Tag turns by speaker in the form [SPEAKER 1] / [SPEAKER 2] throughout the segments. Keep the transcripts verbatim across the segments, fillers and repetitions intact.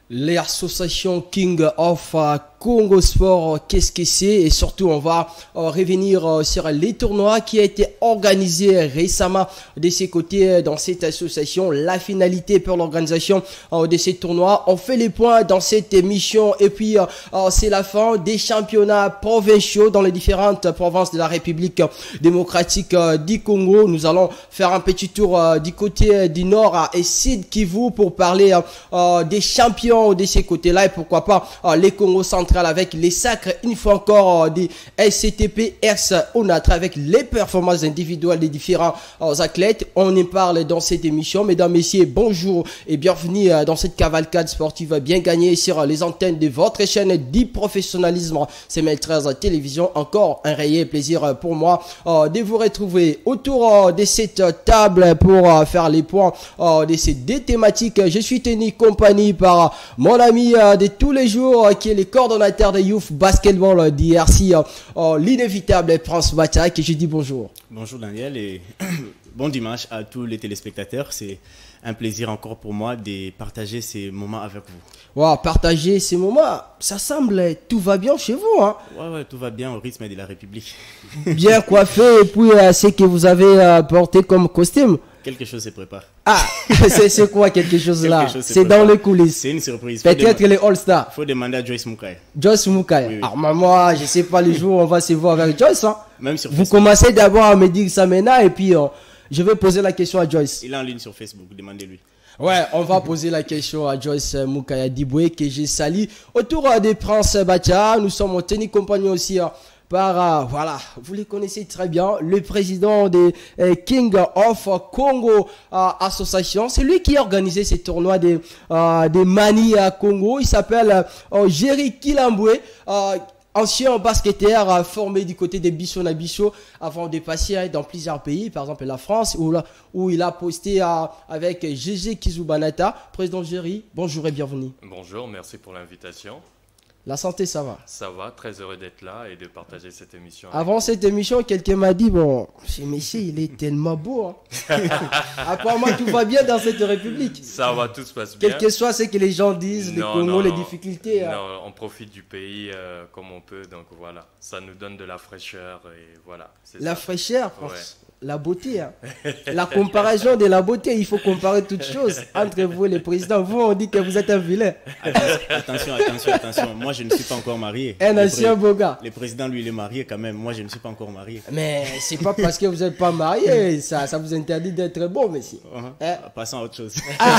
[SPEAKER 1] L'association King of Congo Sport, qu'est-ce que c'est? Et surtout, on va euh, revenir euh, sur les tournois qui a été organisé récemment de ces côtés dans cette association. La finalité pour l'organisation euh, de ces tournois. On fait les points dans cette émission et puis euh, euh, c'est la fin des championnats provinciaux dans les différentes provinces de la République démocratique euh, du Congo. Nous allons faire un petit tour euh, du côté du nord et Sud Kivu pour parler euh, euh, des champions de ces côtés-là et pourquoi pas euh, les Congo central avec les sacres une fois encore euh, des S C T P S Onatra avec les performances individuelles des différents euh, athlètes. On y parle dans cette émission. Mesdames, messieurs, bonjour et bienvenue euh, dans cette cavalcade sportive bien gagnée sur euh, les antennes de votre chaîne du professionnalisme. C'est Mail treize Télévision. Encore un réel plaisir euh, pour moi euh, de vous retrouver autour euh, de cette table pour euh, faire les points euh, de ces deux thématiques. Je suis tenu compagnie par euh, mon ami euh, de tous les jours euh, qui est le coordonnateur de Youth Basketball d'I R C, euh, euh, l'inévitable Prince Bata, que je dis bonjour.
[SPEAKER 2] Bonjour Daniel et bon dimanche à tous les téléspectateurs. C'est un plaisir encore pour moi de partager ces moments avec vous.
[SPEAKER 1] Wow, partager ces moments, ça semble, tout va bien chez vous, hein?
[SPEAKER 2] Ouais, ouais, tout va bien au rythme de la République.
[SPEAKER 1] Bien coiffé et puis euh, ce que vous avez euh, porté comme costume.
[SPEAKER 2] Quelque chose se prépare.
[SPEAKER 1] Ah, c'est quoi quelque chose là? C'est dans les coulisses.
[SPEAKER 2] C'est une surprise.
[SPEAKER 1] Peut-être les All-Stars.
[SPEAKER 2] Il faut demander à Joyce Mukai.
[SPEAKER 1] Joyce Mukai.
[SPEAKER 2] Oui, oui.
[SPEAKER 1] Alors moi, je sais pas les jours où on va se voir avec Joyce. Hein.
[SPEAKER 2] Même sur
[SPEAKER 1] Vous
[SPEAKER 2] Facebook.
[SPEAKER 1] commencez d'abord à me dire ça maintenant et puis euh, je vais poser la question à Joyce.
[SPEAKER 2] Il est en ligne sur Facebook, demandez-lui.
[SPEAKER 1] Ouais, on va poser la question à Joyce Mukaya Diboué que j'ai sali. Autour euh, des Prince Bacha, nous sommes en tenue compagnie aussi euh, par, euh, voilà, vous les connaissez très bien, le président des euh, King of Congo euh, Association. C'est lui qui a organisé ces tournois des, euh, des Mani à Congo. Il s'appelle euh, Jerry Kilamboué. Euh, Ancien basketteur euh, formé du côté des Bissau à Bissau avant de passer euh, dans plusieurs pays, par exemple la France, où, là, où il a posté euh, avec Gégé Kizubanata. Président Jerry, bonjour et bienvenue.
[SPEAKER 3] Bonjour, merci pour l'invitation.
[SPEAKER 1] La santé, ça va?
[SPEAKER 3] Ça va, très heureux d'être là et de partager cette émission.
[SPEAKER 1] Avant cette émission, quelqu'un m'a dit, bon, ce monsieur, il est tellement beau. Hein. Apparemment, tout va bien dans cette république.
[SPEAKER 3] Ça va, tout se passe bien.
[SPEAKER 1] Quel que soit ce que les gens disent, les Congo, les difficultés.
[SPEAKER 3] Non,
[SPEAKER 1] hein.
[SPEAKER 3] on profite du pays euh, comme on peut, donc voilà. Ça nous donne de la fraîcheur et voilà.
[SPEAKER 1] La
[SPEAKER 3] ça.
[SPEAKER 1] fraîcheur,
[SPEAKER 3] Ouais.
[SPEAKER 1] la beauté. Hein. La comparaison de la beauté, il faut comparer toutes choses. Entre vous et le président, vous, on dit que vous êtes un vilain.
[SPEAKER 2] Attention, attention, attention. Moi, je ne suis pas encore marié.
[SPEAKER 1] Un
[SPEAKER 2] Le
[SPEAKER 1] ancien
[SPEAKER 2] pré-
[SPEAKER 1] beau gars.
[SPEAKER 2] Le président, lui, il est marié quand même. Moi, je ne suis pas encore marié.
[SPEAKER 1] Mais c'est pas parce que vous n'êtes pas marié, ça, ça vous interdit d'être bon, monsieur.
[SPEAKER 2] Uh-huh.
[SPEAKER 1] Hein?
[SPEAKER 2] Passons à autre chose.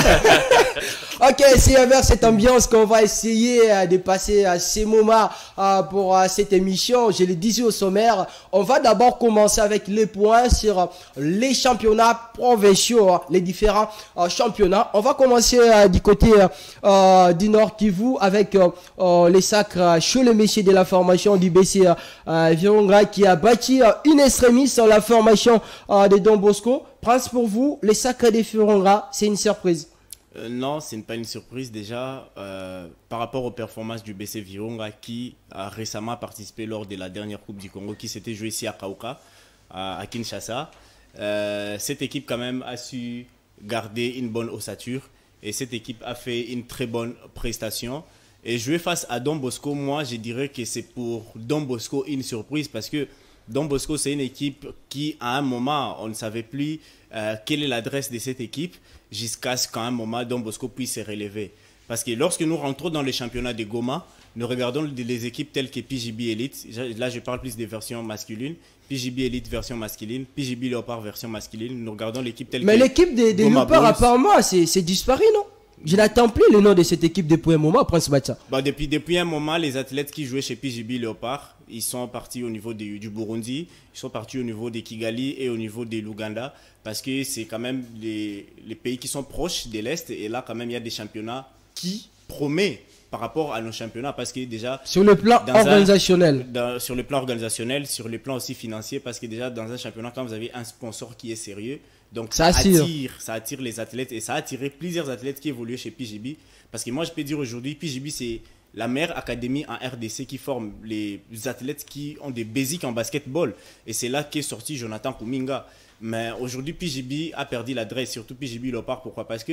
[SPEAKER 1] Ok, c'est vers cette ambiance qu'on va essayer euh, de passer à ces moments euh, pour euh, cette émission. Je le disais au sommaire, on va d'abord commencer avec les points sur euh, les championnats provinciaux, hein, les différents euh, championnats. On va commencer euh, du côté euh, du Nord Kivu avec euh, euh, les sacres euh, chez les messieurs de la formation du B C euh, Virunga qui a bâti euh, une extrémie sur la formation euh, de Don Bosco. Prince, pour vous, les sacres de Virunga, c'est une surprise?
[SPEAKER 2] Euh, non, ce n'est pas une surprise déjà euh, par rapport aux performances du B C Virunga qui a récemment participé lors de la dernière Coupe du Congo qui s'était jouée ici à Kauka, à, à Kinshasa. Euh, cette équipe quand même a su garder une bonne ossature et cette équipe a fait une très bonne prestation. Et jouer face à Don Bosco, moi je dirais que c'est pour Don Bosco une surprise parce que Don Bosco c'est une équipe qui à un moment on ne savait plus euh, quelle est l'adresse de cette équipe jusqu'à ce qu'à un moment Don Bosco puisse se relever. Parce que lorsque nous rentrons dans les championnats de Goma, nous regardons les équipes telles que P J B Elite, là je parle plus des versions masculines, P J B Elite version masculine, P J B Leopard version masculine, nous regardons l'équipe telle
[SPEAKER 1] Mais
[SPEAKER 2] que...
[SPEAKER 1] Mais l'équipe des, des Leopards apparemment c'est disparu, non? Je n'attends plus le nom de cette équipe depuis un moment, Prince Bacha.
[SPEAKER 2] Bah depuis, depuis un moment, les athlètes qui jouaient chez P J B Leopard, ils sont partis au niveau du, du Burundi, ils sont partis au niveau des Kigali et au niveau de l'Ouganda, parce que c'est quand même les, les pays qui sont proches de l'Est, et là quand même il y a des championnats qui promettent par rapport à nos championnats, parce que déjà...
[SPEAKER 1] Sur le plan organisationnel.
[SPEAKER 2] Un, dans, sur le plan organisationnel, sur le plan aussi financier, parce que déjà dans un championnat, quand vous avez un sponsor qui est sérieux, donc ça attire. attire, ça attire les athlètes et ça a attiré plusieurs athlètes qui évoluent chez P J B. Parce que moi, je peux dire aujourd'hui, P J B, c'est la meilleure académie en R D C qui forme les athlètes qui ont des basiques en basketball. Et c'est là qu'est sorti Jonathan Kuminga. Mais aujourd'hui, P J B a perdu l'adresse, surtout P J B Leopard. Pourquoi? Parce que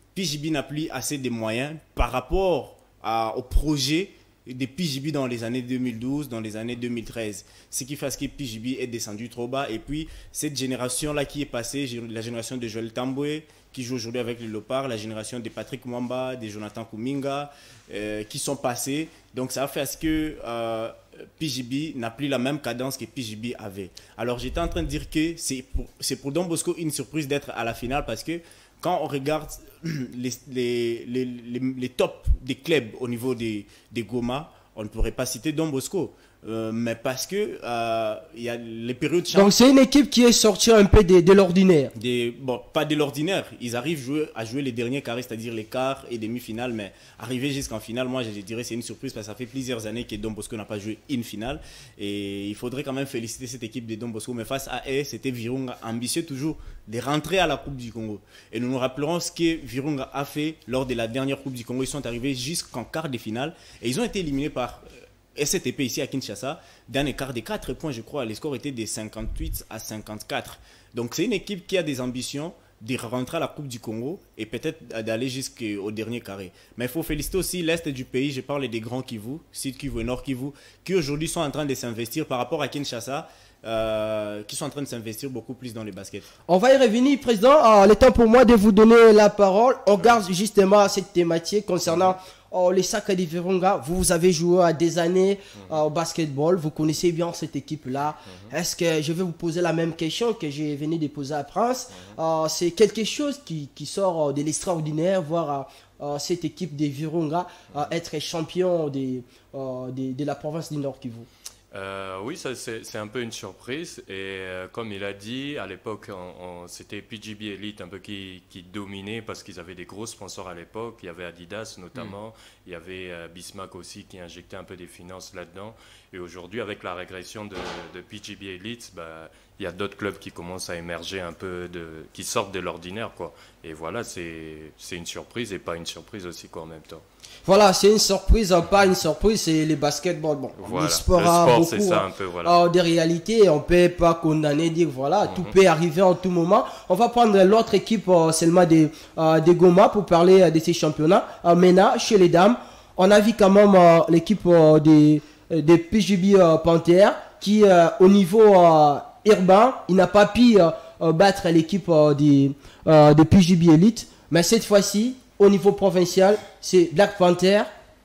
[SPEAKER 2] P J B n'a plus assez de moyens par rapport à, au projet des P J B dans les années deux mille douze, dans les années deux mille treize. Ce qui fait que P J B est descendu trop bas. Et puis, cette génération-là qui est passée, la génération de Joël Tamboué, qui joue aujourd'hui avec les Léopards, la génération de Patrick Mwamba, de Jonathan Kuminga, euh, qui sont passés. Donc, ça a fait à ce que euh, P J B n'a plus la même cadence que P J B avait. Alors, j'étais en train de dire que c'est pour, c'est pour Don Bosco une surprise d'être à la finale parce que quand on regarde les, les, les, les, les tops des clubs au niveau des, des Goma, on ne pourrait pas citer Don Bosco. Euh, mais parce que euh, il y a les périodes.
[SPEAKER 1] Donc c'est une équipe qui est sortie un peu de, de l'ordinaire.
[SPEAKER 2] Des, bon, pas de l'ordinaire. Ils arrivent jouer, à jouer les derniers carrés, c'est-à-dire les quarts et demi-finales, mais arriver jusqu'en finale, moi je dirais c'est une surprise parce que ça fait plusieurs années que Don Bosco n'a pas joué une finale. Et il faudrait quand même féliciter cette équipe de Don Bosco. Mais face à eux, c'était Virunga, ambitieux toujours de rentrer à la Coupe du Congo. Et nous nous rappellerons ce que Virunga a fait lors de la dernière Coupe du Congo. Ils sont arrivés jusqu'en quart de finale et ils ont été éliminés par S C T P ici à Kinshasa, d'un écart de quatre points, je crois. Les scores étaient de cinquante-huit à cinquante-quatre. Donc c'est une équipe qui a des ambitions de rentrer à la Coupe du Congo et peut-être d'aller jusqu'au dernier carré. Mais il faut féliciter aussi l'Est du pays. Je parle des grands Kivu, Sud Kivu et Nord Kivu, qui aujourd'hui sont en train de s'investir par rapport à Kinshasa, euh, qui sont en train de s'investir beaucoup plus dans les baskets.
[SPEAKER 1] On va y revenir, Président. Alors, le temps pour moi de vous donner la parole. On garde justement cette thématique concernant oh, les Sacres de Virunga. Vous avez joué à des années mm-hmm. euh, au basketball. Vous connaissez bien cette équipe-là. Mm-hmm. Est-ce que je vais vous poser la même question que j'ai venu de poser à Prince? Mm-hmm. euh, C'est quelque chose qui, qui sort de l'extraordinaire, voir euh, cette équipe de Virunga euh, être champion de, euh, de, de la province du Nord Kivu.
[SPEAKER 3] Euh, oui, c'est un peu une surprise et euh, comme il a dit, à l'époque c'était P J B Elite un peu qui, qui dominait parce qu'ils avaient des gros sponsors à l'époque. Il y avait Adidas notamment, mm. il y avait euh, Bismarck aussi qui injectait un peu des finances là-dedans. Et aujourd'hui, avec la régression de, de P J B Elite, bah, il y a d'autres clubs qui commencent à émerger un peu, de, qui sortent de l'ordinaire, quoi. Et voilà, c'est une surprise et pas une surprise aussi, quoi, en même temps.
[SPEAKER 1] Voilà, c'est une surprise, pas une surprise, c'est les basketball. Bon,
[SPEAKER 3] voilà.
[SPEAKER 1] Le sport,
[SPEAKER 3] le
[SPEAKER 1] a
[SPEAKER 3] sport
[SPEAKER 1] beaucoup
[SPEAKER 3] c'est ça un peu, voilà.
[SPEAKER 1] euh, de réalités. On ne peut pas condamner, dire voilà, mm-hmm. tout peut arriver en tout moment. On va prendre l'autre équipe euh, seulement des, euh, des Goma pour parler euh, de ces championnats. Euh, Mena, chez les dames, on a vu quand même euh, l'équipe euh, des, des P J B euh, Panthers qui, euh, au niveau euh, urbain, il n'a pas pu euh, battre l'équipe euh, des, euh, des P J B Elite. Mais cette fois-ci, au niveau provincial, c'est Black Panther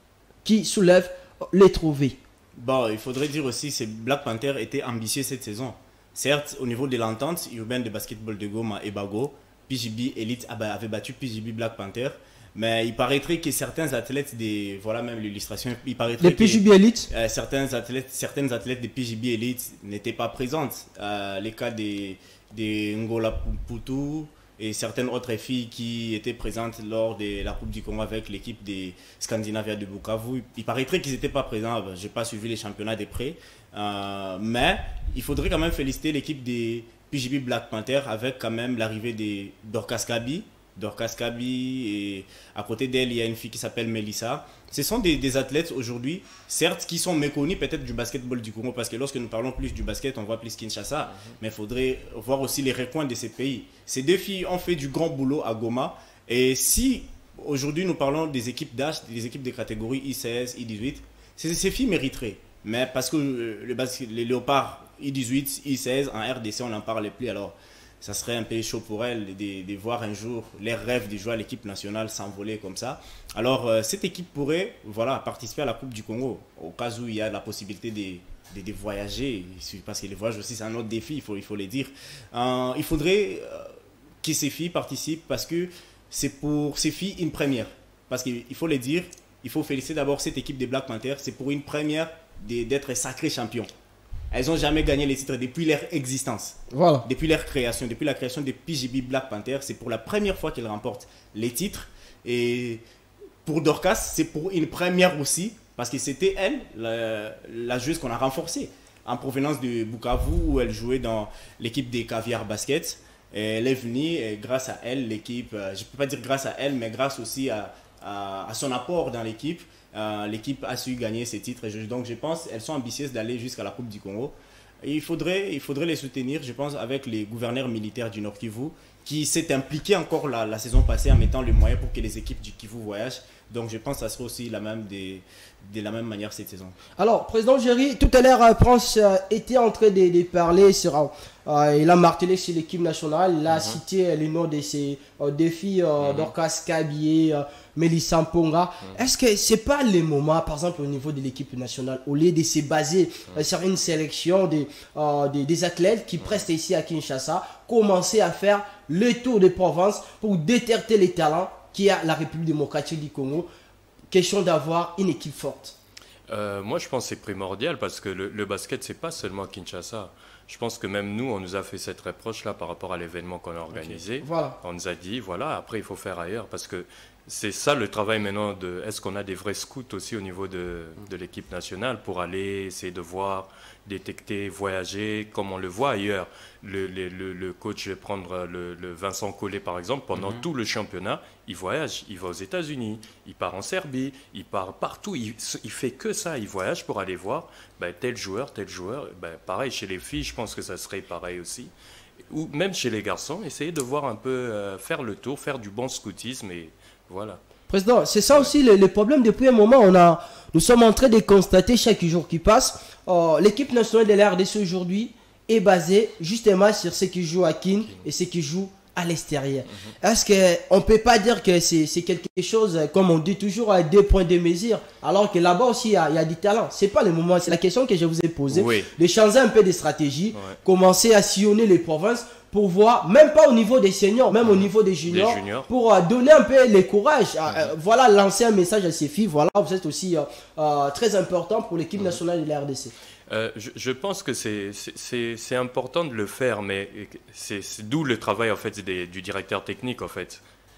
[SPEAKER 1] qui soulève les trophées.
[SPEAKER 2] Bon, il faudrait dire aussi que Black Panther était ambitieux cette saison. Certes, au niveau de l'entente urbaine de basketball de Goma et Bago, P J B Elite avait battu P J B Black Panther. Mais il paraîtrait que certains athlètes des... Voilà même l'illustration. Il paraîtrait
[SPEAKER 1] les P J B Elite
[SPEAKER 2] euh, certains athlètes, certaines athlètes des P J B Elite n'étaient pas présentes. Euh, les cas des, des Ngola Putu et certaines autres filles qui étaient présentes lors de la Coupe du Congo avec l'équipe des Scandinavia de Bukavu. Il paraîtrait qu'ils n'étaient pas présents. Je n'ai pas suivi les championnats de près. Euh, mais il faudrait quand même féliciter l'équipe des P J B Black Panther avec quand même l'arrivée de Dorcas Kabi. Dorcas Kabi, et à côté d'elle, il y a une fille qui s'appelle Melissa. Ce sont des, des athlètes aujourd'hui, certes, qui sont méconnus peut-être du basketball du Congo, parce que lorsque nous parlons plus du basket, on voit plus Kinshasa, mm-hmm. mais il faudrait voir aussi les recoins de ces pays. Ces deux filles ont fait du grand boulot à Goma, et si aujourd'hui nous parlons des équipes d'âge, des équipes de catégorie I seize, I dix-huit, ces, ces filles mériteraient, mais parce que le basket, les léopards I dix-huit, I seize, en R D C, on n'en parle plus, alors ça serait un peu chaud pour elles de, de voir un jour les rêves de jouer à l'équipe nationale s'envoler comme ça. Alors, euh, cette équipe pourrait voilà, participer à la Coupe du Congo, au cas où il y a la possibilité de, de, de voyager, parce que les voyages aussi, c'est un autre défi, il faut, il faut le dire. Euh, il faudrait euh, que ces filles participent, parce que c'est pour ces filles une première. Parce qu'il faut le dire, il faut féliciter d'abord cette équipe des Black Panthers, c'est pour une première d'être sacrés champions. Elles n'ont jamais gagné les titres depuis leur existence.
[SPEAKER 1] Voilà.
[SPEAKER 2] Depuis leur création, depuis la création des P J B Black Panther, c'est pour la première fois qu'elles remportent les titres. Et pour Dorcas, c'est pour une première aussi, parce que c'était elle, la, la joueuse qu'on a renforcée, en provenance de Bukavu, où elle jouait dans l'équipe des Caviar Basket. Et elle est venue, et grâce à elle, l'équipe, je ne peux pas dire grâce à elle, mais grâce aussi à, à, à son apport dans l'équipe, Euh, l'équipe a su gagner ces titres. Je, donc je pense qu'elles sont ambitieuses d'aller jusqu'à la Coupe du Congo. Et il faudrait, il faudrait les soutenir, je pense, avec les gouverneurs militaires du Nord Kivu qui s'est impliqué encore la, la saison passée en mettant les moyens pour que les équipes du Kivu voyagent. Donc je pense que ça sera aussi la même des, de la même manière cette saison.
[SPEAKER 1] Alors, Président Géry, tout à l'heure, euh, Prince euh, était en train de, de parler sur... Euh, il a martelé sur l'équipe nationale, il a mm-hmm. cité les noms de ses euh, défis, euh, mm-hmm. Dorcas Kabié, euh, Mélissa Mponga. Mm-hmm. Est-ce que ce n'est pas le moment, par exemple au niveau de l'équipe nationale, au lieu de se baser mm-hmm. euh, sur une sélection des, euh, des, des athlètes qui mm-hmm. prestent ici à Kinshasa, commencer à faire le tour de province pour détecter les talents qui a la République démocratique du Congo? Question d'avoir une équipe forte.
[SPEAKER 3] Euh, moi, je pense que c'est primordial parce que le, le basket, c'est pas seulement Kinshasa. Je pense que même nous, on nous a fait cette reproche-là par rapport à l'événement qu'on a organisé.
[SPEAKER 1] Okay. Voilà.
[SPEAKER 3] On nous a dit, voilà, après, il faut faire ailleurs parce que c'est ça le travail maintenant de... Est-ce qu'on a des vrais scouts aussi au niveau de, de l'équipe nationale pour aller essayer de voir, détecter, voyager, comme on le voit ailleurs. Le, le, le, le coach, je vais prendre le, le Vincent Collet par exemple, pendant mm-hmm. tout le championnat, il voyage. Il va aux États-Unis, il part en Serbie, il part partout. Il, il fait que ça, il voyage pour aller voir ben, tel joueur, tel joueur. Ben, pareil, chez les filles, je pense que ça serait pareil aussi. Ou même chez les garçons, essayer de voir un peu, euh, faire le tour, faire du bon scoutisme et voilà.
[SPEAKER 1] Président, c'est ça aussi le, le problème. Depuis un moment, on a, nous sommes en train de constater chaque jour qui passe, euh, l'équipe nationale de la R D C aujourd'hui est basée justement sur ceux qui jouent à Kin et ceux qui jouent à l'extérieur. Mm-hmm. Est-ce qu'on ne peut pas dire que c'est quelque chose, comme on dit toujours, à deux points de mesure, alors que là-bas aussi, il y, a, il y a du talent? Ce n'est pas le moment, c'est la question que je vous ai posée.
[SPEAKER 3] Oui.
[SPEAKER 1] De changer un peu de stratégie,
[SPEAKER 3] ouais.
[SPEAKER 1] commencer à sillonner les provinces, pour voir, même pas au niveau des seniors, même au niveau des juniors,
[SPEAKER 3] des juniors. pour
[SPEAKER 1] euh, donner un peu le courage. Mm-hmm. euh, voilà, lancer un message à ces filles. Voilà, vous êtes aussi euh, euh, très important pour l'équipe mm-hmm. nationale de la R D C.
[SPEAKER 3] Euh, je, je pense que c'est important de le faire, mais c'est d'où le travail en fait, des, du directeur technique. En fait.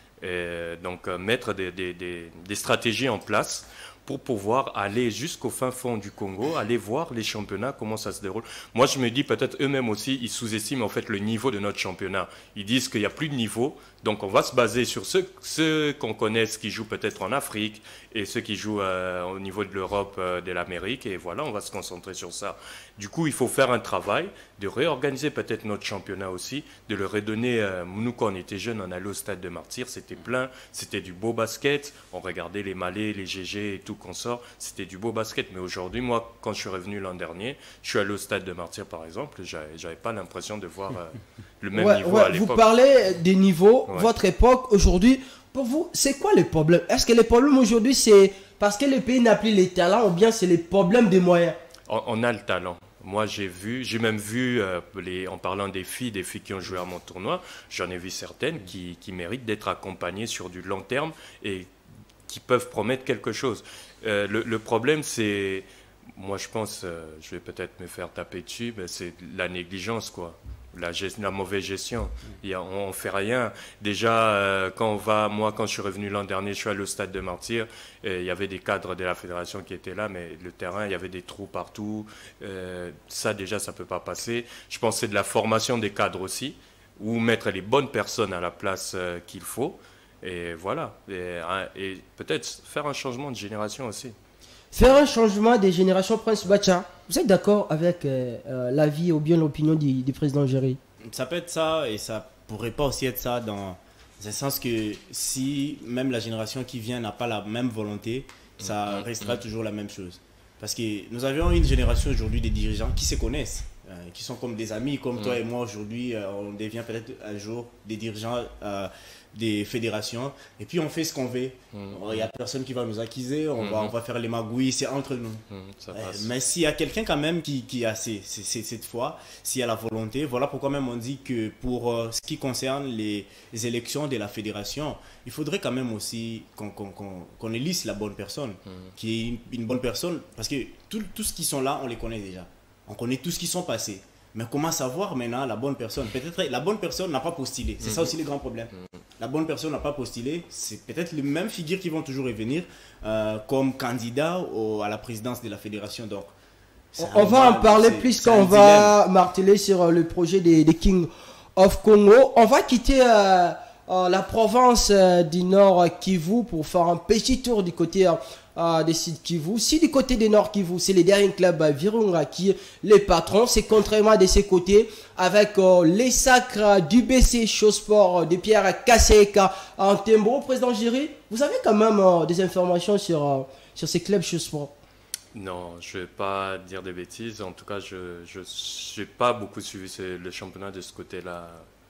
[SPEAKER 3] Et donc, euh, mettre des, des, des, des stratégies en place pour pouvoir aller jusqu'au fin fond du Congo, aller voir les championnats, comment ça se déroule. Moi, je me dis peut-être eux-mêmes aussi, ils sous-estiment en fait le niveau de notre championnat. Ils disent qu'il n'y a plus de niveau, donc on va se baser sur ceux, ceux qu'on connaît, qui jouent peut-être en Afrique et ceux qui jouent euh, au niveau de l'Europe, euh, de l'Amérique, et voilà, on va se concentrer sur ça. Du coup, il faut faire un travail de réorganiser peut-être notre championnat aussi, de le redonner. Euh, nous, quand on était jeunes, on allait au stade de Martyrs, c'était plein, c'était du beau basket, on regardait les Malais, les G G et tout qu'on sort, c'était du beau basket. Mais aujourd'hui, moi, quand je suis revenu l'an dernier, je suis allé au stade de Martyrs, par exemple, j'avais pas l'impression de voir euh, le même
[SPEAKER 1] ouais,
[SPEAKER 3] niveau
[SPEAKER 1] ouais,
[SPEAKER 3] à l'époque.
[SPEAKER 1] Vous parlez des niveaux,
[SPEAKER 3] ouais.
[SPEAKER 1] votre époque, aujourd'hui, pour vous, c'est quoi le problème? Est-ce que le problème aujourd'hui, c'est parce que le pays n'a plus les talents ou bien c'est les problèmes des moyens?
[SPEAKER 3] On, on a le talent. Moi, j'ai vu, j'ai même vu, euh, les, en parlant des filles, des filles qui ont joué à mon tournoi, j'en ai vu certaines qui, qui méritent d'être accompagnées sur du long terme et qui peuvent promettre quelque chose. Euh, le, le problème, c'est, moi je pense, euh, je vais peut-être me faire taper dessus, c'est la négligence, quoi. La, la mauvaise gestion. Il y a, on ne fait rien. Déjà, euh, quand on va, moi, quand je suis revenu l'an dernier, je suis allé au stade de Martyrs, et il y avait des cadres de la fédération qui étaient là, mais le terrain, il y avait des trous partout. Euh, ça, déjà, ça ne peut pas passer. Je pense que c'est de la formation des cadres aussi, ou mettre les bonnes personnes à la place euh, qu'il faut. Et voilà. Et, et peut-être faire un changement de génération aussi.
[SPEAKER 1] Faire un changement des générations, Prince Bacha, vous êtes d'accord avec euh, euh, l'avis ou bien l'opinion du, du président Géry?
[SPEAKER 2] Ça peut être ça et ça pourrait pas aussi être ça dans le sens que si même la génération qui vient n'a pas la même volonté, ça restera toujours la même chose. Parce que nous avions une génération aujourd'hui des dirigeants qui se connaissent, euh, qui sont comme des amis, comme toi et moi aujourd'hui, euh, on devient peut-être un jour des dirigeants euh, des fédérations, et puis on fait ce qu'on veut. Il mmh. n'y a personne qui va nous accuser, on, mmh. va, on va faire les magouilles, c'est entre nous. Mmh, ça passe. Euh, mais s'il y a quelqu'un quand même qui, qui a ces, ces, ces, cette foi, s'il y a la volonté, voilà pourquoi même on dit que pour euh, ce qui concerne les, les élections de la fédération, il faudrait quand même aussi qu'on qu'on, qu'on, qu'on élise la bonne personne, mmh. qui est une, une bonne personne, parce que tous ceux qui sont là, on les connaît déjà. On connaît tous ce qui sont passés. Mais comment savoir maintenant la bonne personne? Peut-être la bonne personne n'a pas postulé. C'est mmh. ça aussi le grand problème. Mmh. La bonne personne n'a pas postulé. C'est peut-être les mêmes figures qui vont toujours revenir euh, comme candidat au, à la présidence de la fédération. Donc,
[SPEAKER 1] on va en parler plus quand on va marteler sur le projet des, des King of Congo. On va quitter euh, euh, la province euh, du Nord Kivu pour faire un petit tour du côté euh, des sites Kivu. Si du côté du Nord Kivu, c'est les derniers clubs euh, Virunga qui les patrons, c'est contrairement de ces côtés avec euh, les sacres du B C Chosport euh, de Pierre Kaseka en Tembo. Président Géry, vous avez quand même euh, des informations sur, euh, sur ces clubs Chosport?
[SPEAKER 3] Non, je ne vais pas dire des bêtises. En tout cas, je n'ai pas beaucoup suivi ce, le championnat de ce côté-là.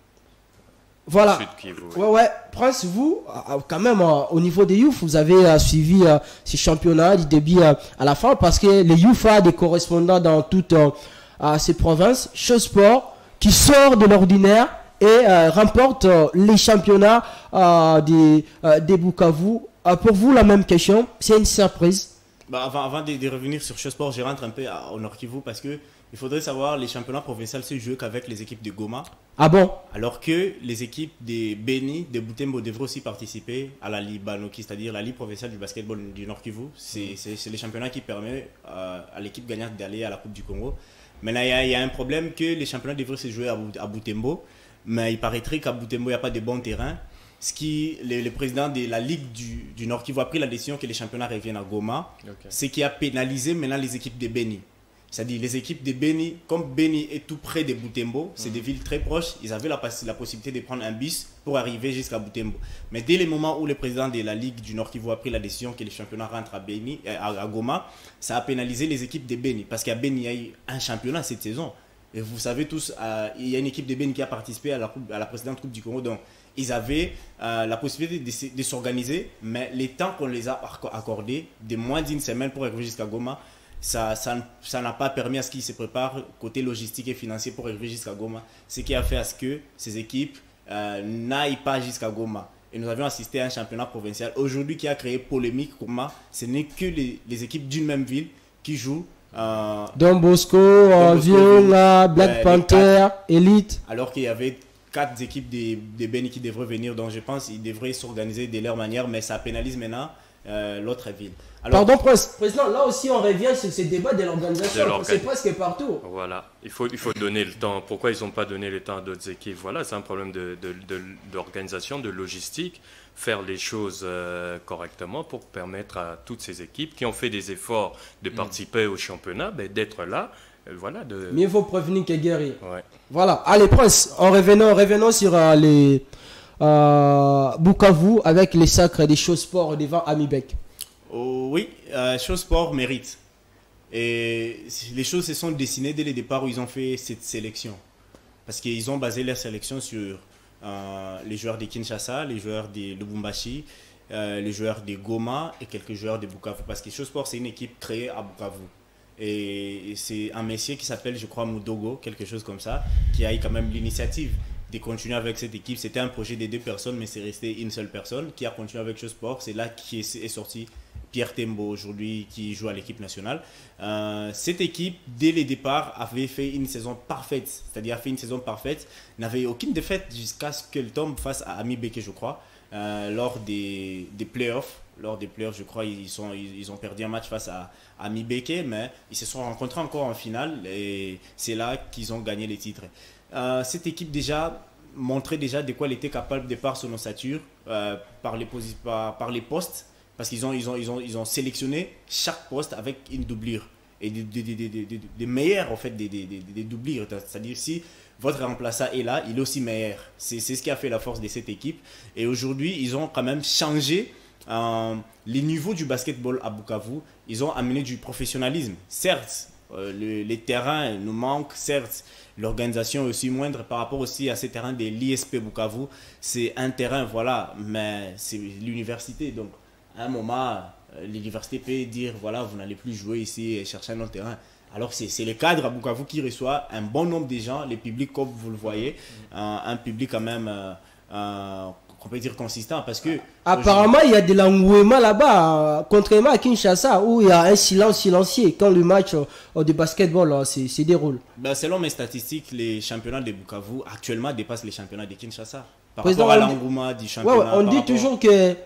[SPEAKER 1] Voilà.
[SPEAKER 3] Sud Kivu, oui.
[SPEAKER 1] Ouais, ouais. Prince, vous, euh, quand même, euh, au niveau des youth, vous avez euh, suivi euh, ces championnats du début euh, à la fin parce que les youth a des correspondants dans toutes euh, euh, ces provinces. Chosport qui sort de l'ordinaire et euh, remporte euh, les championnats euh, des, euh, des Bukavu. Euh, pour vous, la même question. C'est une surprise.
[SPEAKER 2] Bah, avant, avant de, de revenir sur Chosport, je rentre un peu à, au Nord Kivu parce que il faudrait savoir les championnats provinciaux se jouent qu'avec les équipes de Goma.
[SPEAKER 1] Ah bon?
[SPEAKER 2] Alors que les équipes de Beni, de Butembo devraient aussi participer à la Ligue Banoki, c'est-à-dire la Ligue provinciale du basketball du Nord Kivu. C'est les championnats qui permettent euh, à l'équipe gagnante d'aller à la Coupe du Congo. Maintenant, il y, y a un problème que les championnats devraient se jouer à, à Butembo, mais il paraîtrait qu'à Butembo, il n'y a pas de bons terrains. Ce qui, le, le président de la Ligue du, du Nord Kivu a pris la décision que les championnats reviennent à Goma, okay. Ce qui a pénalisé maintenant les équipes de Beni. C'est-à-dire les équipes de Beni, comme Beni est tout près de Butembo, c'est mmh. des villes très proches, ils avaient la, la possibilité de prendre un bus pour arriver jusqu'à Butembo. Mais dès le moment où le président de la Ligue du Nord Kivu a pris la décision que les championnats rentrent à, Beni, à, à Goma, ça a pénalisé les équipes de Beni. Parce qu'à Beni, il y a eu un championnat cette saison. Et vous savez tous, euh, il y a une équipe de Beni qui a participé à la, coupe, à la précédente Coupe du Congo. Donc, ils avaient euh, la possibilité de, de s'organiser, mais les temps qu'on les a accordés, de moins d'une semaine pour arriver jusqu'à Goma, ça n'a ça, ça pas permis à ce qu'ils se préparent côté logistique et financier pour arriver jusqu'à Goma. Ce qui a fait à ce que ces équipes euh, n'aillent pas jusqu'à Goma. Et nous avions assisté à un championnat provincial aujourd'hui qui a créé polémique. Goma, ce n'est que les, les équipes d'une même ville qui jouent. Euh,
[SPEAKER 1] Don Bosco, euh, Viola, Black euh, Panther, Elite.
[SPEAKER 2] Alors qu'il y avait quatre équipes de, de Beni qui devraient venir, donc je pense qu'ils devraient s'organiser de leur manière, mais ça pénalise maintenant euh, l'autre ville. Alors,
[SPEAKER 1] pardon, Président, là aussi on revient sur ces débats de l'organisation, c'est presque partout.
[SPEAKER 3] Voilà, il faut, il faut donner le temps. Pourquoi ils n'ont pas donné le temps à d'autres équipes? Voilà, c'est un problème d'organisation, de, de, de, de logistique. Faire les choses euh, correctement pour permettre à toutes ces équipes qui ont fait des efforts de participer mmh. au championnat, ben, d'être là. Euh, voilà, de...
[SPEAKER 1] Mieux vaut prévenir que guérir.
[SPEAKER 3] Ouais.
[SPEAKER 1] Voilà. Allez, Prince, en revenant, revenons sur euh, les euh, Bukavu avec les sacres des Chosport devant Amibek.
[SPEAKER 2] Oh, oui, euh, Chosport mérite. Et les choses se sont dessinées dès le départ où ils ont fait cette sélection. Parce qu'ils ont basé leur sélection sur euh, les joueurs de Kinshasa, les joueurs de Lubumbashi, euh, les joueurs de Goma et quelques joueurs de Bukavu. Parce que Chosport, c'est une équipe créée à Bukavu. Et c'est un monsieur qui s'appelle, je crois, Mudogo, quelque chose comme ça, qui a eu quand même l'initiative de continuer avec cette équipe. C'était un projet de deux personnes, mais c'est resté une seule personne qui a continué avec Chosport. C'est là qui est, est sorti Pierre Tembo aujourd'hui, qui joue à l'équipe nationale. Euh, cette équipe, dès le départ, avait fait une saison parfaite. C'est-à-dire a fait une saison parfaite. N'avait aucune défaite jusqu'à ce qu'elle tombe face à Ami Beke, je crois, euh, lors des, des playoffs. Lors des playoffs, je crois, ils, sont, ils, ils ont perdu un match face à Ami Beke, mais ils se sont rencontrés encore en finale et c'est là qu'ils ont gagné les titres. Euh, cette équipe déjà montrait déjà de quoi elle était capable de par son ossature, euh, par, les par, par les postes, parce qu'ils ont, ils ont, ils ont, ils ont sélectionné chaque poste avec une doublure et des, des, des, des, des, des meilleurs en fait des, des, des, des doublures. C'est-à-dire si votre remplaçant est là, il est aussi meilleur. C'est ce qui a fait la force de cette équipe. Et aujourd'hui, ils ont quand même changé euh, les niveaux du basketball à Bukavu. Ils ont amené du professionnalisme. Certes, euh, le, les terrains nous manquent, certes, l'organisation est aussi moindre par rapport aussi à ces terrains de l'I S P Bukavu. C'est un terrain, voilà, mais c'est l'université. Donc, à un moment, l'université peut dire, voilà, vous n'allez plus jouer ici et chercher un autre terrain. Alors, c'est le cadre à Bukavu qui reçoit un bon nombre de gens, les publics, comme vous le voyez, mmh. un, un public quand même, euh, euh, on peut dire consistant, parce que...
[SPEAKER 1] Apparemment, il y a de l'engouement là-bas, euh, contrairement à Kinshasa, où il y a un silence silencieux quand le match euh, de basketball euh, se déroule.
[SPEAKER 2] Ben, selon mes statistiques, les championnats de Bukavu actuellement dépassent les championnats de Kinshasa. Par
[SPEAKER 1] Président,
[SPEAKER 2] rapport à l'engouement du championnat.
[SPEAKER 1] Ouais, ouais, on dit
[SPEAKER 2] rapport...
[SPEAKER 1] toujours que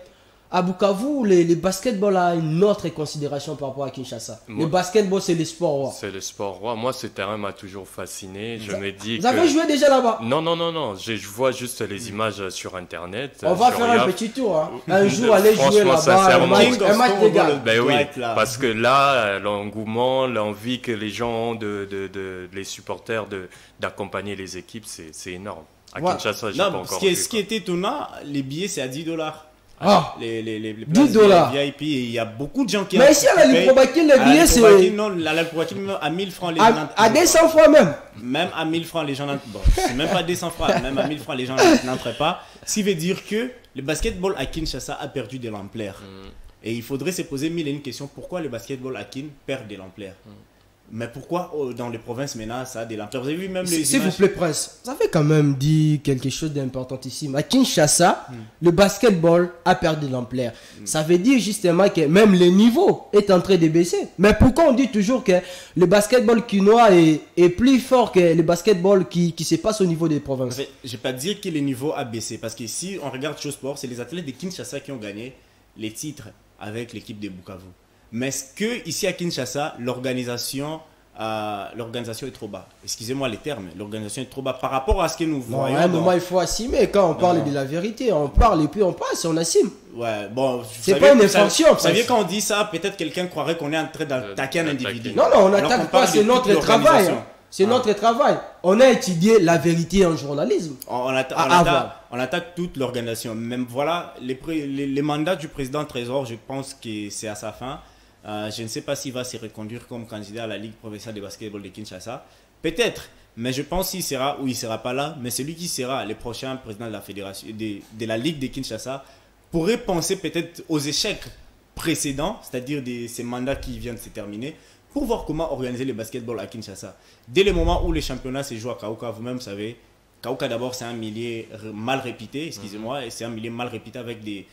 [SPEAKER 1] à Bukavu, le, le basketball a une autre considération par rapport à Kinshasa.
[SPEAKER 3] Moi,
[SPEAKER 1] le basketball, c'est le sport roi.
[SPEAKER 3] C'est le sport roi. Moi, ce terrain m'a toujours fasciné. Je me dis
[SPEAKER 1] Vous
[SPEAKER 3] que...
[SPEAKER 1] avez joué déjà là-bas?
[SPEAKER 3] Non, non, non, non. Je, je vois juste les images sur Internet.
[SPEAKER 1] On va
[SPEAKER 3] je
[SPEAKER 1] faire
[SPEAKER 3] regarde.
[SPEAKER 1] un petit tour. Hein. Un jour, aller jouer
[SPEAKER 3] Franchement,
[SPEAKER 1] là-bas. Un
[SPEAKER 3] sincèrement,
[SPEAKER 1] match, un match de gars.
[SPEAKER 3] Ben oui,
[SPEAKER 2] être là.
[SPEAKER 3] parce que là, l'engouement, l'envie que les gens ont, de, de, de, les supporters, de, d'accompagner les équipes, c'est, c'est énorme. À
[SPEAKER 1] Ouais.
[SPEAKER 3] Kinshasa, j'ai pas
[SPEAKER 2] Non,
[SPEAKER 3] encore
[SPEAKER 2] ce qui, est,
[SPEAKER 3] vu,
[SPEAKER 2] ce qui
[SPEAKER 3] quoi.
[SPEAKER 2] est étonnant, les billets c'est à dix dollars.
[SPEAKER 1] Ah.
[SPEAKER 2] Les, les, les, les
[SPEAKER 1] dix
[SPEAKER 2] places
[SPEAKER 1] dollars.
[SPEAKER 2] V I P, il y a beaucoup de gens qui...
[SPEAKER 1] Mais ici, à la
[SPEAKER 2] qui payent.
[SPEAKER 1] Liprobakin, le
[SPEAKER 2] À la
[SPEAKER 1] billet,
[SPEAKER 2] Liprobakin,
[SPEAKER 1] c'est
[SPEAKER 2] non, à la Liprobakin, même à mille francs les gens
[SPEAKER 1] à,
[SPEAKER 2] n'entrent
[SPEAKER 1] à
[SPEAKER 2] pas.
[SPEAKER 1] deux cents fois même.
[SPEAKER 2] Même à mille francs les gens n'entrent bon, c'est même pas deux cents francs, même à mille francs les gens n'entrent pas. Ce qui veut dire que le basketball à Kinshasa a perdu de l'ampleur.
[SPEAKER 3] Mm.
[SPEAKER 2] Et il faudrait se poser mille et une questions. Pourquoi le basketball à Kin perd de l'ampleur? Mais pourquoi oh, dans les provinces maintenant ça a de l'ampleur? Vous avez vu même les
[SPEAKER 1] S'il vous
[SPEAKER 2] images...
[SPEAKER 1] plaît, Prince, vous avez quand même dit quelque chose d'importantissime. À Kinshasa, mm. le basketball a perdu de l'ampleur. Mm. Ça veut dire justement que même le niveau est en train de baisser. Mais pourquoi on dit toujours que le basketball quinois est, est plus fort que le basketball qui, qui se passe au niveau des provinces?
[SPEAKER 2] En fait, je ne vais pas dire que le niveau a baissé. Parce que si on regarde Show Sport, c'est les athlètes de Kinshasa qui ont gagné les titres avec l'équipe de Bukavu. Mais est-ce que ici à Kinshasa, l'organisation euh, l'organisation est trop bas? Excusez-moi les termes, l'organisation est trop bas par rapport à ce que nous
[SPEAKER 1] Non,
[SPEAKER 2] voyons.
[SPEAKER 1] à un
[SPEAKER 2] dans-
[SPEAKER 1] moment, il faut assumer. Quand on parle
[SPEAKER 2] Non.
[SPEAKER 1] de la vérité, on parle et puis on passe, on assume.
[SPEAKER 2] Ouais, bon, vous
[SPEAKER 1] C'est
[SPEAKER 2] savez-
[SPEAKER 1] pas une
[SPEAKER 2] vous savez-
[SPEAKER 1] infraction,
[SPEAKER 2] Vous saviez,
[SPEAKER 1] presque.
[SPEAKER 2] quand on dit ça, peut-être quelqu'un croirait qu'on est en train d'attaquer un
[SPEAKER 3] d'attaquer.
[SPEAKER 2] individu.
[SPEAKER 1] Non, non, on
[SPEAKER 2] Alors
[SPEAKER 1] n'attaque
[SPEAKER 2] qu'on
[SPEAKER 1] pas,
[SPEAKER 2] parle
[SPEAKER 1] c'est
[SPEAKER 2] de toute
[SPEAKER 1] notre travail.
[SPEAKER 2] l'organisation.
[SPEAKER 1] hein. C'est
[SPEAKER 2] Ah.
[SPEAKER 1] notre travail. On a étudié la vérité en journalisme.
[SPEAKER 2] On, on atta-
[SPEAKER 1] À
[SPEAKER 2] on attaque,
[SPEAKER 1] avoir.
[SPEAKER 2] on attaque toute l'organisation. Même voilà, les, pré- les, les mandats du président Trésor, je pense que c'est à sa fin. Euh, je ne sais pas s'il va se reconduire comme candidat à la Ligue provinciale de basketball de Kinshasa. Peut-être, mais je pense qu'il sera ou il ne sera pas là. Mais celui qui sera le prochain président de la fédération, de, de la Ligue de Kinshasa, pourrait penser peut-être aux échecs précédents, c'est-à-dire de ces mandats qui viennent de se terminer, pour voir comment organiser le basketball à Kinshasa. Dès le moment où les championnats se jouent à Kaouka, vous-même savez, Kaouka d'abord c'est un milieu r- mal réputé, excusez-moi, et c'est un milieu mal réputé avec des,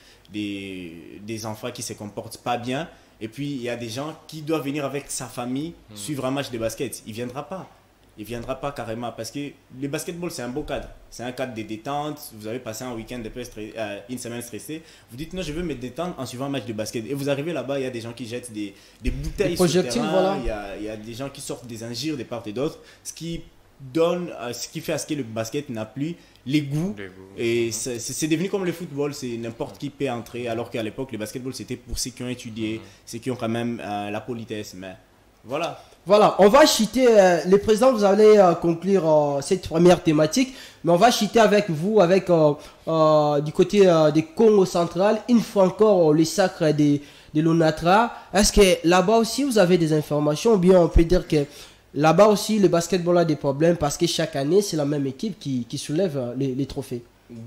[SPEAKER 2] des, des enfants qui se comportent pas bien. Et puis il y a des gens qui doivent venir avec sa famille suivre un match de basket. Il ne viendra pas. Il ne viendra pas carrément parce que le basketball c'est un beau cadre. C'est un cadre de détente. Vous avez passé un week-end, de peu stress- euh, une semaine stressée. Vous dites non, je veux me détendre en suivant un match de basket. Et vous arrivez là-bas, il y a des gens qui jettent des, des bouteilles
[SPEAKER 1] Des
[SPEAKER 2] sur le
[SPEAKER 1] projectiles,
[SPEAKER 2] terrain.
[SPEAKER 1] voilà.
[SPEAKER 2] Il y a, il y a des gens qui sortent des injures de part et d'autre. Ce qui donne, euh, ce qui fait à ce que le basket n'a plus les goûts.
[SPEAKER 3] Les goûts.
[SPEAKER 2] Et c'est c'est devenu comme le football, c'est n'importe qui peut entrer, alors qu'à l'époque, le basketball, c'était pour ceux qui ont étudié, ceux qui ont quand même euh, la politesse. Mais voilà.
[SPEAKER 1] Voilà, on va chuter, euh, les présidents, vous allez euh, conclure euh, cette première thématique, mais on va chuter avec vous, avec euh, euh, du côté euh, des Congo central, une fois encore euh, le sacre de, de l'Onatra. Est-ce que là-bas aussi vous avez des informations, ou bien on peut dire que là-bas aussi le basketball a des problèmes parce que chaque année c'est la même équipe qui, qui soulève euh, les, les trophées?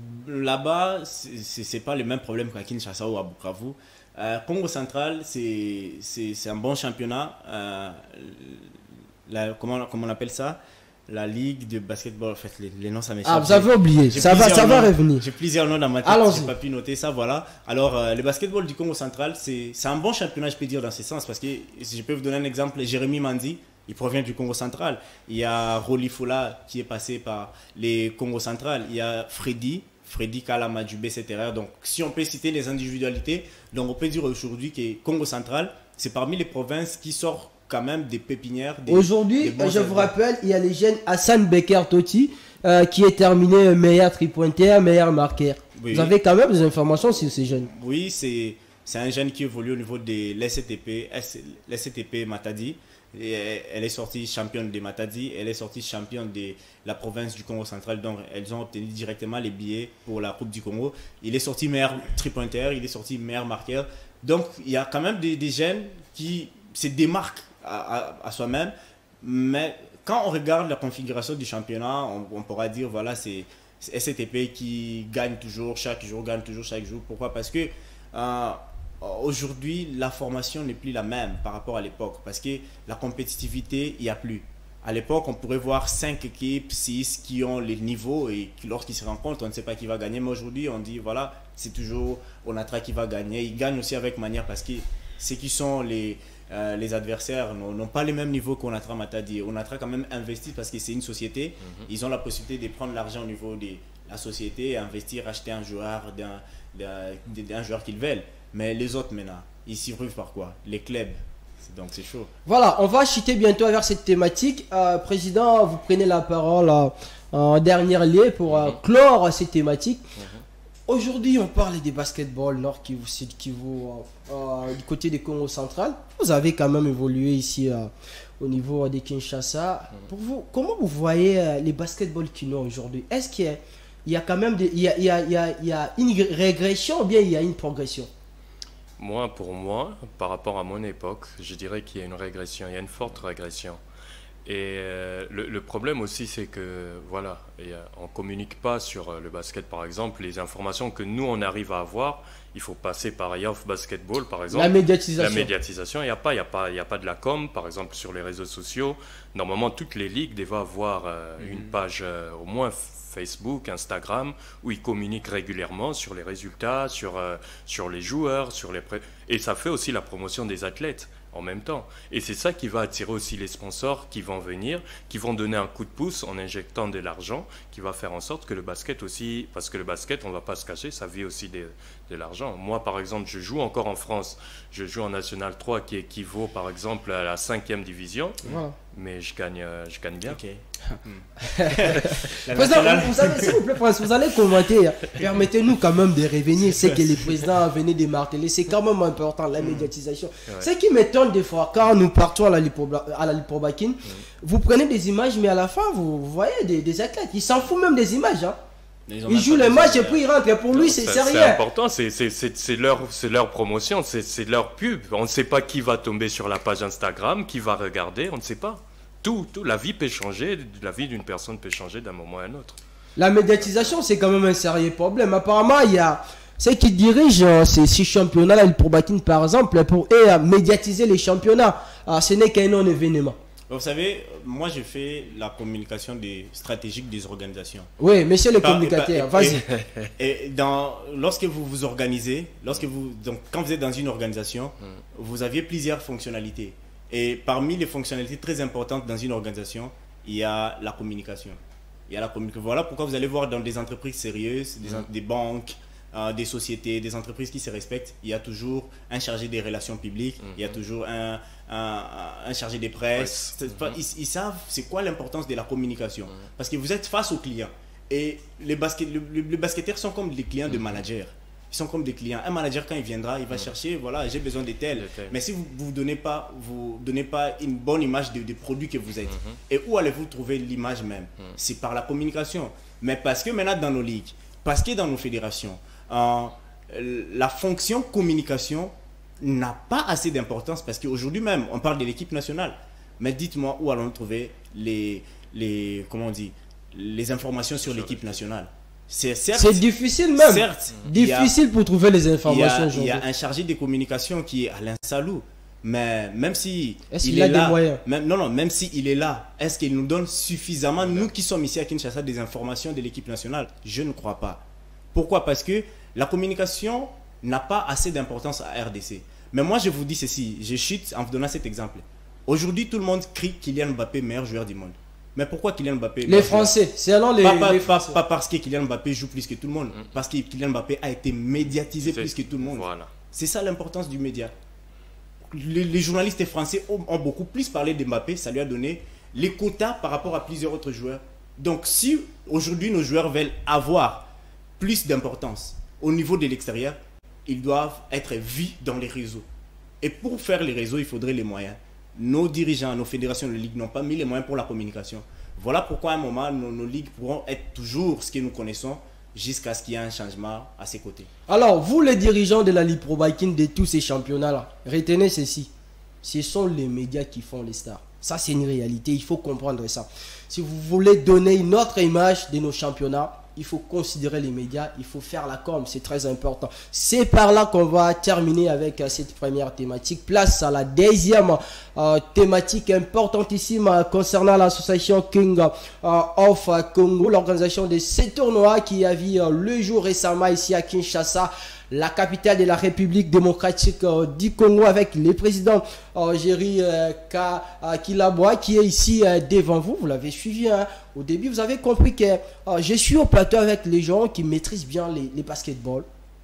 [SPEAKER 2] Là-bas, c'est c'est pas le même problème qu'à Kinshasa ou à Bukavu. Euh, Congo central, c'est c'est- c'est un bon championnat. Euh, la- comment, comment on appelle ça? La ligue de basketball. En fait, les, les noms, ça m'échappe.
[SPEAKER 1] Ah, vous avez oublié,
[SPEAKER 2] J'ai
[SPEAKER 1] ça va,
[SPEAKER 2] plusieurs
[SPEAKER 1] ça va
[SPEAKER 2] noms.
[SPEAKER 1] revenir.
[SPEAKER 2] J'ai plusieurs noms dans ma tête,
[SPEAKER 1] Allons-y.
[SPEAKER 2] j'ai pas pu noter ça, voilà. Alors, euh, le basketball du Congo central, c'est c'est un bon championnat, je peux dire, dans ce sens, parce que si je peux vous donner un exemple, Jérémy Mandi, il provient du Congo central. Il y a Roli Fola qui est passé par les Congo central. Il y a Freddy, Freddy Kalama du B C T R R. Donc, si on peut citer les individualités, donc on peut dire aujourd'hui que Congo central, c'est parmi les provinces qui sortent quand même des pépinières. des-
[SPEAKER 1] Aujourd'hui,
[SPEAKER 2] des bons
[SPEAKER 1] je vous
[SPEAKER 2] athlètes.
[SPEAKER 1] rappelle, il y a les jeunes Hassan Becker Totti euh, qui est terminé meilleur tripointeur, meilleur marqueur.
[SPEAKER 2] Oui.
[SPEAKER 1] Vous avez quand même des informations sur ces jeunes.
[SPEAKER 2] Oui, c'est c'est un jeune qui évolue au niveau de l'S C T P, l'S C T P Matadi. Et elle est sortie championne de Matadi, elle est sortie championne de la province du Congo central, donc elles ont obtenu directement les billets pour la Coupe du Congo. Il est sorti meilleur tripointeur, il est sorti meilleur marqueur. Donc il y a quand même des, des jeunes qui se démarquent à, à- à soi-même, mais quand on regarde la configuration du championnat, on, on pourra dire voilà, c'est c'est S C T P qui gagne toujours, chaque jour, gagne toujours chaque jour. Pourquoi? Parce que euh, aujourd'hui, la formation n'est plus la même par rapport à l'époque, parce que la compétitivité, il n'y a plus. À l'époque, on pourrait voir cinq équipes, six qui ont les niveaux et qui, lorsqu'ils se rencontrent, on ne sait pas qui va gagner. Mais aujourd'hui, on dit voilà, c'est toujours Onatra qui va gagner. Ils gagnent aussi avec manière parce que ceux qui sont les, euh, les adversaires n'ont n'ont pas les mêmes niveaux qu'Onatra Matadi. Onatra quand même investi parce que c'est une société. Mm-hmm. Ils ont la possibilité de prendre l'argent au niveau de la société et investir, acheter un joueur d'un d'un- d'un joueur qu'ils veulent. Mais les autres maintenant, ils s'y retrouvent par quoi? Les clubs. Donc c'est chaud.
[SPEAKER 1] Voilà, on va chuter bientôt vers cette thématique. Euh, Président, vous prenez la parole euh, en dernier lieu pour euh, clore cette thématique. Mm-hmm. Aujourd'hui, on parle des basketball nord qui vous, qui vous euh, euh, du côté du Congo central. Vous avez quand même évolué ici euh, au niveau de Kinshasa. Mm-hmm. Pour vous, comment vous voyez euh, les basketball kino aujourd'hui? Est-ce qu'il y a, il y a quand même des, il y a, il y a, il y a, il y a une régression ou bien il y a une progression?
[SPEAKER 3] Moi, pour moi, par rapport à mon époque, je dirais qu'il y a une régression, il y a une forte régression. Et euh, le, le problème aussi, c'est que, voilà, et, euh, on ne communique pas sur euh, le basket, par exemple. Les informations que nous, on arrive à avoir, il faut passer par Yoff Basketball, par exemple.
[SPEAKER 1] La médiatisation.
[SPEAKER 3] La médiatisation, il n'y a pas, il y a pas, il y a pas de la com, par exemple, sur les réseaux sociaux. Normalement, toutes les ligues doivent avoir euh, mmh. une page euh, au moins Facebook, Instagram, où ils communiquent régulièrement sur les résultats, sur, euh, sur les joueurs, sur les pré... et ça fait aussi la promotion des athlètes en même temps. Et c'est ça qui va attirer aussi les sponsors qui vont venir, qui vont donner un coup de pouce en injectant de l'argent, qui va faire en sorte que le basket aussi, parce que le basket, on ne va pas se cacher, ça vit aussi de, de l'argent. Moi, par exemple, je joue encore en France, je joue en National trois qui équivaut par exemple à la cinquième division, ouais. mais je gagne, je gagne bien.
[SPEAKER 2] Okay.
[SPEAKER 1] Président, vous, savez, s'il vous plaît, vous allez commenter. Permettez-nous quand même de revenir. C'est que les présidents venaient de marteler. C'est quand même important, la médiatisation. Ouais. Ce qui m'étonne des fois, quand nous partons à la Lipobakine, ouais. vous prenez des images, mais à la fin, vous, vous voyez des, des athlètes. Ils s'en foutent même des images. Hein. Il joue le match et puis il rentre. Et pour lui, c'est rien.
[SPEAKER 3] C'est important, c'est leur, leur promotion, c'est leur pub. On ne sait pas qui va tomber sur la page Instagram, qui va regarder, on ne sait pas. Tout, tout, la vie peut changer, la vie d'une personne peut changer d'un moment à un autre.
[SPEAKER 1] La médiatisation, c'est quand même un sérieux problème. Apparemment, il y a ceux qui dirigent ces six championnats-là, pour Bakine par exemple, pour eux, médiatiser les championnats. Alors, ce n'est qu'un non-événement.
[SPEAKER 2] Vous savez, moi je fais la communication des, stratégique des organisations.
[SPEAKER 1] Oui, monsieur le communicateur, vas-y.
[SPEAKER 2] Et, et dans, lorsque vous vous organisez, lorsque vous, donc, quand vous êtes dans une organisation, mm. vous aviez plusieurs fonctionnalités. Et parmi les fonctionnalités très importantes dans une organisation, il y a la communication. Il y a la communication. Voilà pourquoi vous allez voir dans des entreprises sérieuses, des, mm. des banques, euh, des sociétés, des entreprises qui se respectent, il y a toujours un chargé des relations publiques, mm-hmm. il y a toujours un, un, un chargé des presses. Ouais. Mm-hmm. ils, ils savent c'est quoi l'importance de la communication. Mm-hmm. Parce que vous êtes face aux clients. Et les, basket, le, le, les basketteurs sont comme des clients mm-hmm. de managers. Ils sont comme des clients. Un manager, quand il viendra, il va mmh. chercher, voilà, j'ai besoin de tel. Mais si vous ne vous donnez pas, vous donnez pas une bonne image des de produits que vous êtes, mmh. et où allez-vous trouver l'image même? mmh. C'est par la communication. Mais parce que maintenant, dans nos ligues, parce que dans nos fédérations, euh, la fonction communication n'a pas assez d'importance, parce qu'aujourd'hui même, on parle de l'équipe nationale. Mais dites-moi, où allons-nous trouver les, les, comment on dit, les informations sur l'équipe nationale? C'est
[SPEAKER 1] difficile même.
[SPEAKER 2] Certes,
[SPEAKER 1] difficile a, pour trouver les informations.
[SPEAKER 2] Il y, a, il y a un chargé de communication qui est Alain Salou. Mais même si
[SPEAKER 1] est-ce qu'il a
[SPEAKER 2] là,
[SPEAKER 1] des moyens?
[SPEAKER 2] Même, non, non, même s'il est là, est-ce qu'il nous donne suffisamment, nous qui sommes ici à Kinshasa, des informations de l'équipe nationale? Je ne crois pas. Pourquoi? Parce que la communication n'a pas assez d'importance à R D C. Mais moi, je vous dis ceci, je chute en vous donnant cet exemple. Aujourd'hui, tout le monde crie Kylian Mbappé, meilleur joueur du monde. Mais pourquoi Kylian Mbappé?
[SPEAKER 1] Les Français, c'est alors les,
[SPEAKER 2] pas, pas,
[SPEAKER 1] les
[SPEAKER 2] pas,
[SPEAKER 1] Français.
[SPEAKER 2] Pas parce que Kylian Mbappé joue plus que tout le monde, mmh. parce que Kylian Mbappé a été médiatisé plus que tout le monde.
[SPEAKER 3] Voilà.
[SPEAKER 2] C'est ça l'importance du média. Les, les journalistes français ont, ont beaucoup plus parlé de Mbappé, ça lui a donné les quotas par rapport à plusieurs autres joueurs. Donc si aujourd'hui nos joueurs veulent avoir plus d'importance au niveau de l'extérieur, ils doivent être vus dans les réseaux. Et pour faire les réseaux, il faudrait les moyens. Nos dirigeants, nos fédérations de ligue n'ont pas mis les moyens pour la communication. Voilà pourquoi à un moment, nos, nos ligues pourront être toujours ce que nous connaissons jusqu'à ce qu'il y ait un changement à ses côtés.
[SPEAKER 1] Alors, vous les dirigeants de la Ligue Pro Bakine, de tous ces championnats-là, retenez ceci. Ce sont les médias qui font les stars. Ça, c'est une réalité. Il faut comprendre ça. Si vous voulez donner une autre image de nos championnats, il faut considérer les médias, il faut faire la com, c'est très important. C'est par là qu'on va terminer avec euh, cette première thématique. Place à la deuxième euh, thématique importantissime euh, concernant l'association King euh, of Congo, l'organisation de ces tournois qui a vu euh, le jour récemment ici à Kinshasa, la capitale de la République démocratique euh, du Congo, avec le président euh, Jerry euh, Kilabwa qui est ici euh, devant vous. Vous l'avez suivi hein. Au début, vous avez compris que euh, je suis au plateau avec les gens qui maîtrisent bien les, les basketballs.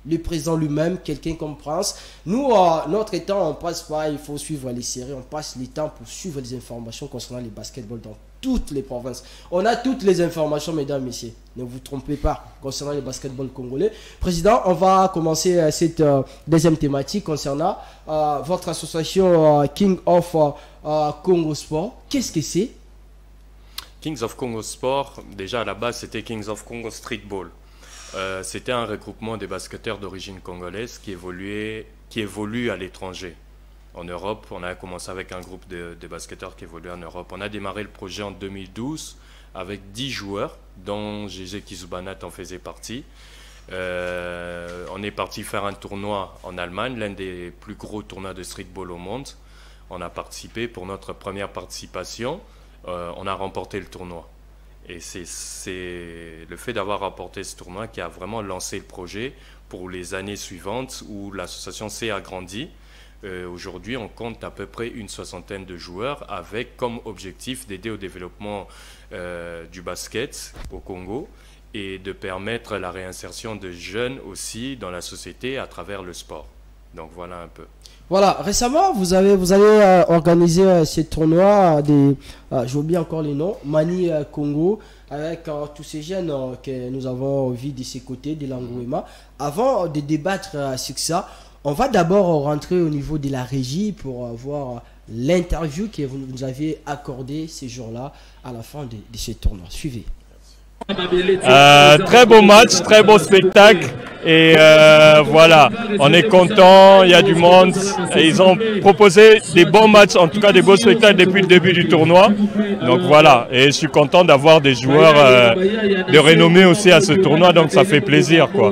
[SPEAKER 1] le président lui-même, quelqu'un comme Prince. Nous, euh, notre temps, on passe pas, il faut suivre les séries, on passe le temps pour suivre les informations concernant les basketball dans toutes les provinces. On a toutes les informations, mesdames, messieurs. Ne vous trompez pas concernant les basketball congolais. Président, on va commencer euh, cette euh, deuxième thématique concernant euh, votre association euh, King of euh, euh, Congo Sport. Qu'est-ce que c'est?
[SPEAKER 3] Kings of Congo Sport, déjà à la base, c'était Kings of Congo Streetball. Euh, c'était un regroupement des basketteurs d'origine congolaise qui évoluait, qui évolue à l'étranger. En Europe, on a commencé avec un groupe de, de basketteurs qui évoluait en Europe. On a démarré le projet en deux mille douze avec dix joueurs, dont Gégé Kizubanat en faisait partie. Euh, on est parti faire un tournoi en Allemagne, l'un des plus gros tournois de streetball au monde. On a participé pour notre première participation. Euh, on a remporté le tournoi. Et c'est le fait d'avoir remporté ce tournoi qui a vraiment lancé le projet pour les années suivantes où l'association s'est agrandie. Euh, Aujourd'hui, on compte à peu près une soixantaine de joueurs avec comme objectif d'aider au développement euh, du basket au Congo et de permettre la réinsertion de jeunes aussi dans la société à travers le sport. Donc voilà un peu.
[SPEAKER 1] Voilà, récemment, vous avez, vous avez euh, organisé euh, ces tournois, euh, des, euh, j'ai oublié encore les noms, Mani euh, Congo, avec euh, tous ces jeunes euh, que nous avons vus de ces côtés, de l'Angouma. Avant de débattre euh, sur ça, on va d'abord rentrer au niveau de la régie pour euh, voir l'interview que vous nous avez accordée ces jours-là à la fin de, de ces tournois. Suivez.
[SPEAKER 4] Euh, très beau match, très beau spectacle et euh, voilà, on est content, il y a du monde et ils ont proposé des bons matchs, en tout cas des beaux spectacles depuis le début du tournoi. Donc voilà, et je suis content d'avoir des joueurs euh, de renommée aussi à ce tournoi, donc ça fait plaisir quoi.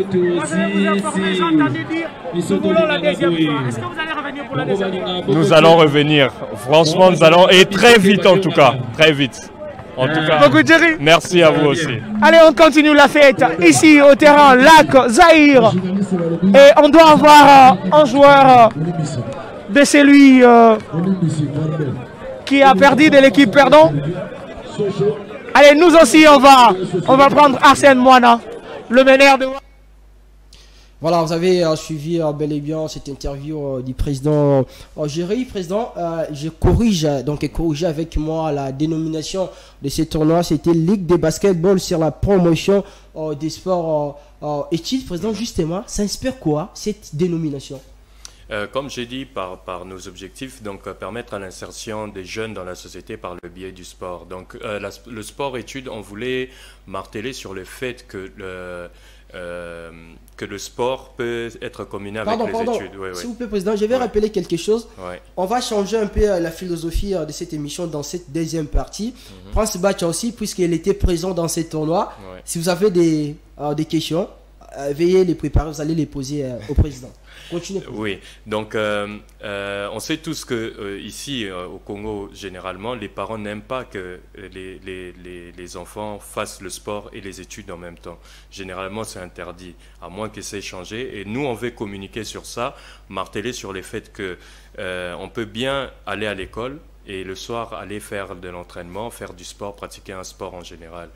[SPEAKER 4] Nous allons revenir, franchement nous allons, et très vite en tout cas, très vite. En tout cas,
[SPEAKER 5] beaucoup, Jerry.
[SPEAKER 4] Merci à vous aussi.
[SPEAKER 5] Allez, on continue la fête ici au terrain Lac Zahir. Et on doit avoir euh, un joueur euh, de celui euh, qui a perdu de l'équipe perdant. Allez, nous aussi, on va, on va prendre Arsène Moana, le meneur de...
[SPEAKER 1] Voilà, vous avez euh, suivi euh, bel et bien cette interview euh, du président euh, Jerry. Président, euh, je corrige, donc corrigé avec moi la dénomination de ce tournoi. C'était Ligue de basketball sur la promotion euh, des sports euh, euh, études. Président, justement, ça inspire quoi cette dénomination?
[SPEAKER 3] Euh, comme j'ai dit, par, par nos objectifs, donc euh, permettre à l'insertion des jeunes dans la société par le biais du sport. Donc euh, la, le sport-études, on voulait marteler sur le fait que le... Euh, que le sport peut être combiné avec
[SPEAKER 1] pardon,
[SPEAKER 3] les
[SPEAKER 1] pardon.
[SPEAKER 3] études. Oui,
[SPEAKER 1] S'il
[SPEAKER 3] oui.
[SPEAKER 1] vous plaît, Président, je vais ouais. rappeler quelque chose.
[SPEAKER 3] Ouais.
[SPEAKER 1] On va changer un peu euh, la philosophie euh, de cette émission dans cette deuxième partie. Mm-hmm. Prince Bacha aussi, puisqu'il était présent dans ces tournois. Ouais. Si vous avez des, euh, des questions, euh, veuillez les préparer, vous allez les poser euh, au Président. Continuez.
[SPEAKER 3] Oui, donc euh, euh, on sait tous que euh, ici euh, au Congo, généralement, les parents n'aiment pas que les, les, les, les enfants fassent le sport et les études en même temps. Généralement, c'est interdit, à moins que ça ait changé. Et nous, on veut communiquer sur ça, marteler sur les faits que euh, on peut bien aller à l'école et le soir aller faire de l'entraînement, faire du sport, pratiquer un sport en général.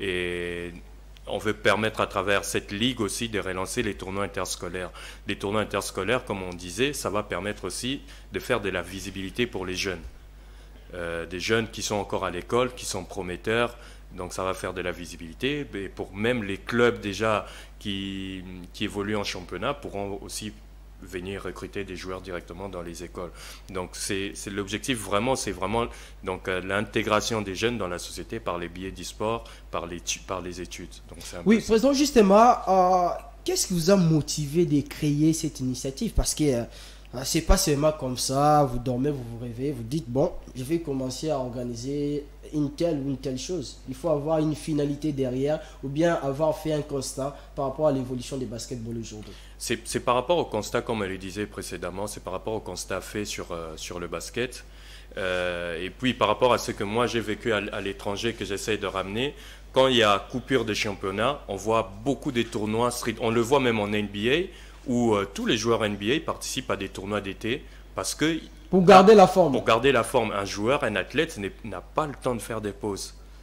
[SPEAKER 3] Et on veut permettre à travers cette ligue aussi de relancer les tournois interscolaires. Les tournois interscolaires, comme on disait, ça va permettre aussi de faire de la visibilité pour les jeunes. Euh, des jeunes qui sont encore à l'école, qui sont prometteurs, donc ça va faire de la visibilité. Et pour même les clubs déjà qui, qui évoluent en championnat pourront aussi venir recruter des joueurs directement dans les écoles. Donc c'est l'objectif vraiment, c'est vraiment donc euh, l'intégration des jeunes dans la société par les biais du sport, par les, par les études. Donc, un
[SPEAKER 1] oui, Président, justement, euh, qu'est-ce qui vous a motivé de créer cette initiative? Parce que euh, c'est pas seulement comme ça, vous dormez, vous vous réveillez, vous dites, bon, je vais commencer à organiser une telle ou une telle chose. Il faut avoir une finalité derrière ou bien avoir fait un constat par rapport à l'évolution des basketball aujourd'hui.
[SPEAKER 3] C'est par rapport au constat, comme elle le disait précédemment, c'est par rapport au constat fait sur, euh, sur le basket. Euh, et puis par rapport à ce que moi j'ai vécu à, à l'étranger, que j'essaie de ramener, quand il y a coupure de championnat, on voit beaucoup de tournois street. On le voit même en N B A, où euh, tous les joueurs N B A participent à des tournois d'été parce que...
[SPEAKER 1] Pour garder la forme.
[SPEAKER 3] Pour garder la forme. Un joueur, un athlète n'a pas le temps de faire des pauses.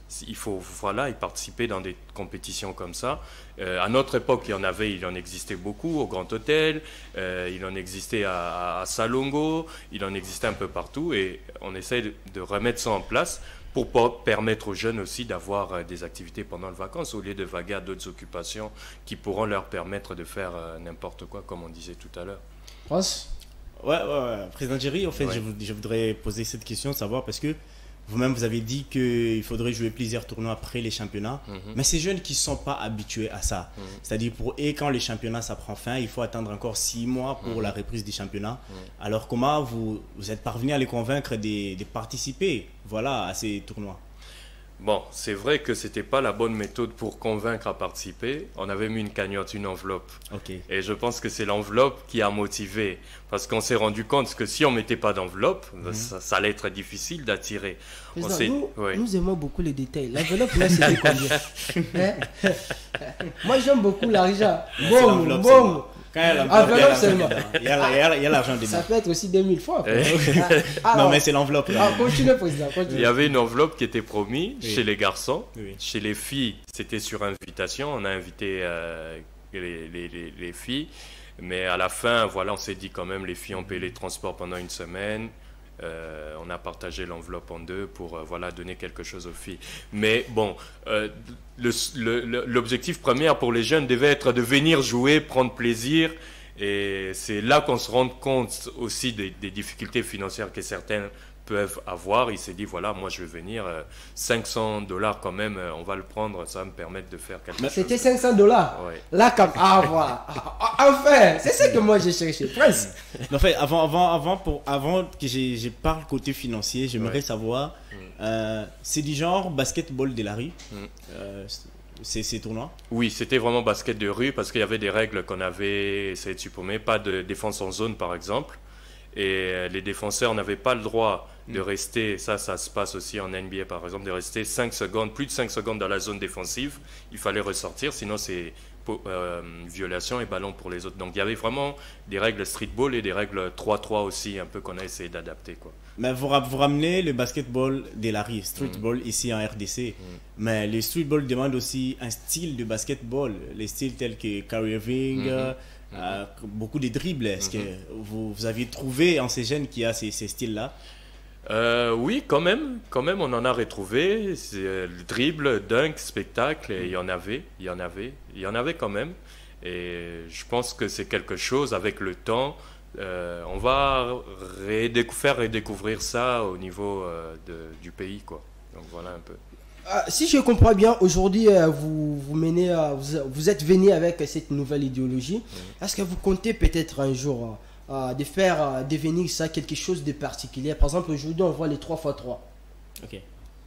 [SPEAKER 3] il faut voilà, y participer dans des compétitions comme ça. Euh, à notre époque, il y en avait, il en existait beaucoup au Grand Hôtel, euh, il en existait à, à Salongo, il en existait un peu partout, et on essaie de, de remettre ça en place pour permettre aux jeunes aussi d'avoir des activités pendant les vacances, au lieu de vaguer à d'autres occupations qui pourront leur permettre de faire n'importe quoi, comme on disait tout à l'heure.
[SPEAKER 1] France ?
[SPEAKER 2] Ouais, ouais, ouais. Président Jerry, en fait,
[SPEAKER 3] Ouais.
[SPEAKER 2] je, je voudrais poser cette question, savoir, parce que vous-même, vous avez dit qu'il faudrait jouer plusieurs tournois après les championnats.
[SPEAKER 3] Mhm.
[SPEAKER 2] Mais ces jeunes qui ne sont pas habitués à ça,
[SPEAKER 3] Mhm.
[SPEAKER 2] c'est-à-dire pour eux, quand les championnats, ça prend fin, il faut attendre encore six mois pour
[SPEAKER 3] Mhm.
[SPEAKER 2] la reprise des championnats.
[SPEAKER 3] Mhm.
[SPEAKER 2] Alors, comment vous, vous êtes parvenu à les convaincre de, de participer voilà, à ces tournois?
[SPEAKER 3] Bon, c'est vrai que c'était pas la bonne méthode pour convaincre à participer. On avait mis une cagnotte, une enveloppe.
[SPEAKER 2] Ok.
[SPEAKER 3] Et je pense que c'est l'enveloppe qui a motivé. Parce qu'on s'est rendu compte que si on ne mettait pas d'enveloppe,
[SPEAKER 2] Mhm.
[SPEAKER 3] ça, ça allait être difficile d'attirer. On
[SPEAKER 1] Président,
[SPEAKER 3] s'est-
[SPEAKER 1] nous,
[SPEAKER 3] ouais.
[SPEAKER 1] nous aimons beaucoup les détails. L'enveloppe, là, c'était combien? Hein? Moi, j'aime beaucoup l'argent.
[SPEAKER 2] C'est
[SPEAKER 1] Bon,
[SPEAKER 2] l'enveloppe
[SPEAKER 1] bon.
[SPEAKER 2] seulement. Quand il y a l'enveloppe,
[SPEAKER 1] Enveloppe
[SPEAKER 2] il y a l'argent
[SPEAKER 1] seulement.
[SPEAKER 2] dedans. Il y a la- il y a- il y a l'argent dedans.
[SPEAKER 1] Ça peut être aussi deux mille francs.
[SPEAKER 3] Eh.
[SPEAKER 1] Ah,
[SPEAKER 2] Non,
[SPEAKER 1] alors,
[SPEAKER 2] mais c'est l'enveloppe. là.
[SPEAKER 1] ah, continue, président.
[SPEAKER 3] Il
[SPEAKER 1] Continue.
[SPEAKER 3] y avait une enveloppe qui était promise
[SPEAKER 2] Oui.
[SPEAKER 3] chez les garçons.
[SPEAKER 2] Oui.
[SPEAKER 3] Chez les filles, c'était sur invitation. On a invité euh, les, les- les- les filles. Mais à la fin, voilà, on s'est dit quand même, les filles ont payé les transports pendant une semaine. Euh, on a partagé l'enveloppe en deux pour euh, voilà, donner quelque chose aux filles. Mais bon, euh, le- le- le- l'objectif premier pour les jeunes devait être de venir jouer, prendre plaisir. Et c'est là qu'on se rend compte aussi des, des difficultés financières que certains peuvent avoir. Il s'est dit, voilà, moi je vais venir, euh, cinq cents dollars quand même, euh, on va le prendre, ça va me permettre de faire quelque chose.
[SPEAKER 1] C'était cinq cents dollars.
[SPEAKER 3] Ouais.
[SPEAKER 1] Là, comme. Ah, voilà. Ah, enfin, c'est ce que moi j'ai cherché. Prince.
[SPEAKER 2] En fait, avant, avant, avant, pour, avant que je, je parle côté financier, j'aimerais
[SPEAKER 3] Ouais.
[SPEAKER 2] savoir,
[SPEAKER 3] Mm.
[SPEAKER 2] euh, c'est du genre basketball de la rue,
[SPEAKER 3] Mm.
[SPEAKER 2] euh, c'est ces tournois?
[SPEAKER 3] Oui, c'était vraiment basket de rue parce qu'il y avait des règles qu'on avait essayé de supprimer, pas de défense en zone par exemple. Et euh, les défenseurs n'avaient pas le droit de rester, ça, ça se passe aussi en N B A par exemple, de rester cinq secondes, plus de cinq secondes dans la zone défensive. Il fallait ressortir, sinon c'est po- euh, violation et ballon pour les autres. Donc il y avait vraiment des règles streetball et des règles trois trois aussi, un peu qu'on a essayé d'adapter, quoi.
[SPEAKER 2] Mais vous, ra- vous ramenez le basketball de la rue, streetball ici en R D C. Mais le streetball demande aussi un style de basketball, les styles tels que Kyrie Irving,
[SPEAKER 3] Mhm.
[SPEAKER 2] euh, euh, beaucoup de dribbles. Est-ce
[SPEAKER 3] Mhm.
[SPEAKER 2] que vous, vous aviez trouvé en ces jeunes qui a ces, ces styles-là?
[SPEAKER 3] Euh, oui, quand même, quand même, on en a retrouvé. C'est, euh, le dribble, dunk, spectacle, et il y en avait, il y en avait, il y en avait quand même. Et je pense que c'est quelque chose avec le temps. Euh, on va redécou- faire redécouvrir ça au niveau euh, de- du pays, quoi. Donc voilà un peu.
[SPEAKER 1] Ah, si je comprends bien, aujourd'hui, euh, vous, vous, menez, euh, vous, vous êtes venu avec cette nouvelle idéologie. Est-ce que vous comptez peut-être un jour euh, de faire euh, devenir ça quelque chose de particulier? Par exemple, aujourd'hui, on voit les trois fois trois.
[SPEAKER 2] Ok.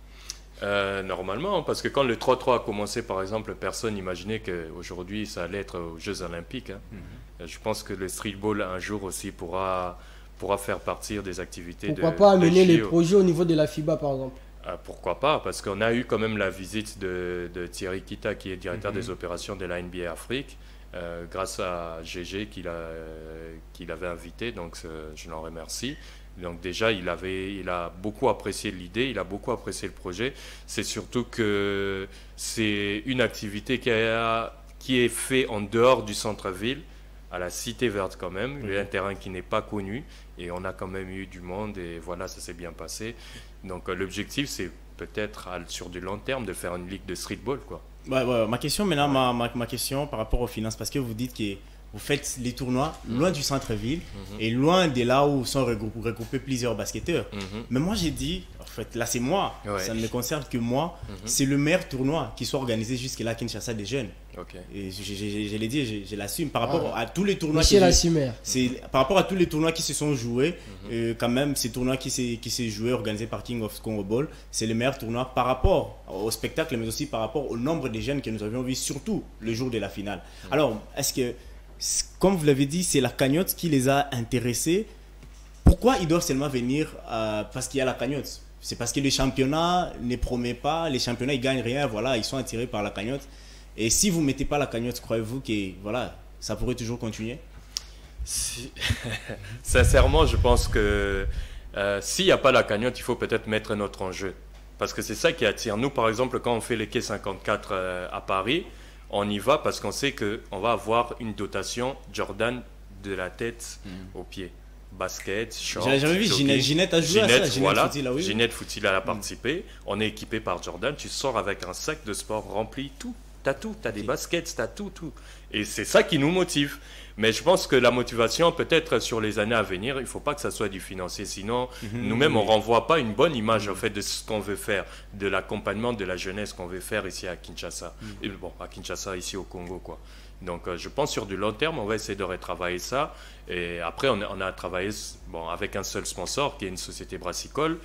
[SPEAKER 3] Euh, normalement, parce que quand le trois trois a commencé, par exemple, personne n'imaginait qu'aujourd'hui ça allait être aux Jeux Olympiques, hein. Euh, Je pense que le streetball un jour aussi pourra, pourra faire partir des activités.
[SPEAKER 1] Pourquoi
[SPEAKER 3] de,
[SPEAKER 1] pas
[SPEAKER 3] de
[SPEAKER 1] amener les
[SPEAKER 3] J O.
[SPEAKER 1] projets au niveau de la FIBA, par exemple?
[SPEAKER 3] Ah, pourquoi pas? Parce qu'on a eu quand même la visite de, de Thierry Kita, qui est directeur
[SPEAKER 2] Mhm.
[SPEAKER 3] des opérations de la N B A Afrique, euh, grâce à G G qu'il a, euh, qu'il avait invité, donc euh, je l'en remercie. Donc déjà, il, avait, il a beaucoup apprécié l'idée, il a beaucoup apprécié le projet. C'est surtout que c'est une activité qui, a, qui est faite en dehors du centre-ville, à la Cité Verte quand même,
[SPEAKER 2] Mhm.
[SPEAKER 3] un terrain qui n'est pas connu, et on a quand même eu du monde, et voilà, ça s'est bien passé. Donc euh, l'objectif, c'est peut-être à- sur du long terme de faire une ligue de streetball, quoi.
[SPEAKER 2] Ouais, ouais, ma question maintenant, ma, ma, ma question par rapport aux finances, parce que vous dites que vous faites les tournois loin du centre-ville
[SPEAKER 3] Mhm.
[SPEAKER 2] et loin de là où sont regroupés, regroupés plusieurs basketteurs.
[SPEAKER 3] Mhm.
[SPEAKER 2] Mais moi j'ai dit, en fait, là c'est moi,
[SPEAKER 3] Ouais.
[SPEAKER 2] ça ne me concerne que moi,
[SPEAKER 3] Mhm.
[SPEAKER 2] c'est le meilleur tournoi qui soit organisé jusque-là à Kinshasa des jeunes.
[SPEAKER 3] Ok.
[SPEAKER 2] Et je, je, je- je l'ai dit, je, je l'assume. Par rapport à tous les tournois
[SPEAKER 1] Monsieur
[SPEAKER 2] qui-
[SPEAKER 1] Lassimer.
[SPEAKER 2] c'est par rapport à tous les tournois qui se sont joués,
[SPEAKER 3] Mhm.
[SPEAKER 2] euh, quand même, ces tournois qui s'est qui s'est joué, organisé par King of Congo Ball, c'est le meilleur tournoi par rapport au spectacle, mais aussi par rapport au nombre de jeunes que nous avions vus, surtout le jour de la finale. Alors, est-ce que, c- comme vous l'avez dit, c'est la cagnotte qui les a intéressés? Pourquoi ils doivent seulement venir euh, parce qu'il y a la cagnotte? C'est parce que le championnat ne promet pas, les championnats ils gagnent rien, voilà, ils sont attirés par la cagnotte. Et si vous ne mettez pas la cagnotte, croyez-vous que voilà, ça pourrait toujours continuer?
[SPEAKER 3] Si- Sincèrement, je pense que euh, s'il n'y a pas la cagnotte, il faut peut-être mettre notre enjeu. Parce que c'est ça qui attire. Nous, par exemple, quand on fait les quais cinquante-quatre euh, à Paris, on y va parce qu'on sait qu'on va avoir une dotation Jordan de la tête mmh. aux pieds. Basket, short.
[SPEAKER 2] J'avais vu Ginette, Ginette a joué
[SPEAKER 3] Ginette,
[SPEAKER 2] à ça. Ginette
[SPEAKER 3] voilà,
[SPEAKER 2] Foutil, là, oui.
[SPEAKER 3] Ginette Foutil a participé. Mmh. On est équipé par Jordan. Tu sors avec un sac de sport rempli, tout. T'as tout, t'as des baskets, t'as tout, tout. Et c'est ça qui nous motive. Mais je pense que la motivation, peut-être sur les années à venir, il ne faut pas que ça soit du financier. Sinon, mmh, nous-mêmes, oui. on ne renvoie pas une bonne image mmh. en fait, de ce qu'on veut faire, de l'accompagnement de la jeunesse qu'on veut faire ici à Kinshasa. Mmh. Et bon, à Kinshasa, ici au Congo, quoi. Donc, euh, je pense sur du long terme, on va essayer de retravailler ça. Et après, on a, on a travaillé bon, avec un seul sponsor, qui est une société brassicole.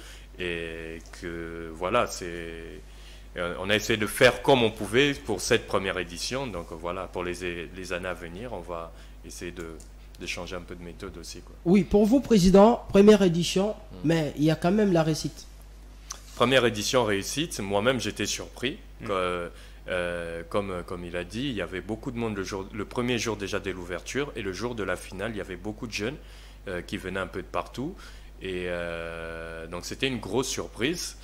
[SPEAKER 3] Et que, voilà, c'est... On a essayé de faire comme on pouvait pour cette première édition. Donc, voilà, pour les, les années à venir, on va essayer de, de changer un peu de méthode aussi, quoi.
[SPEAKER 1] Oui, pour vous, Président, première édition, mmh. mais il y a quand même la réussite.
[SPEAKER 3] Première édition réussite, moi-même, j'étais surpris. Mmh. Que, Euh, comme, comme il a dit, il y avait beaucoup de monde le, jour, le premier jour déjà de l'ouverture et le jour de la finale, il y avait beaucoup de jeunes euh, qui venaient un peu de partout et euh, donc c'était une grosse surprise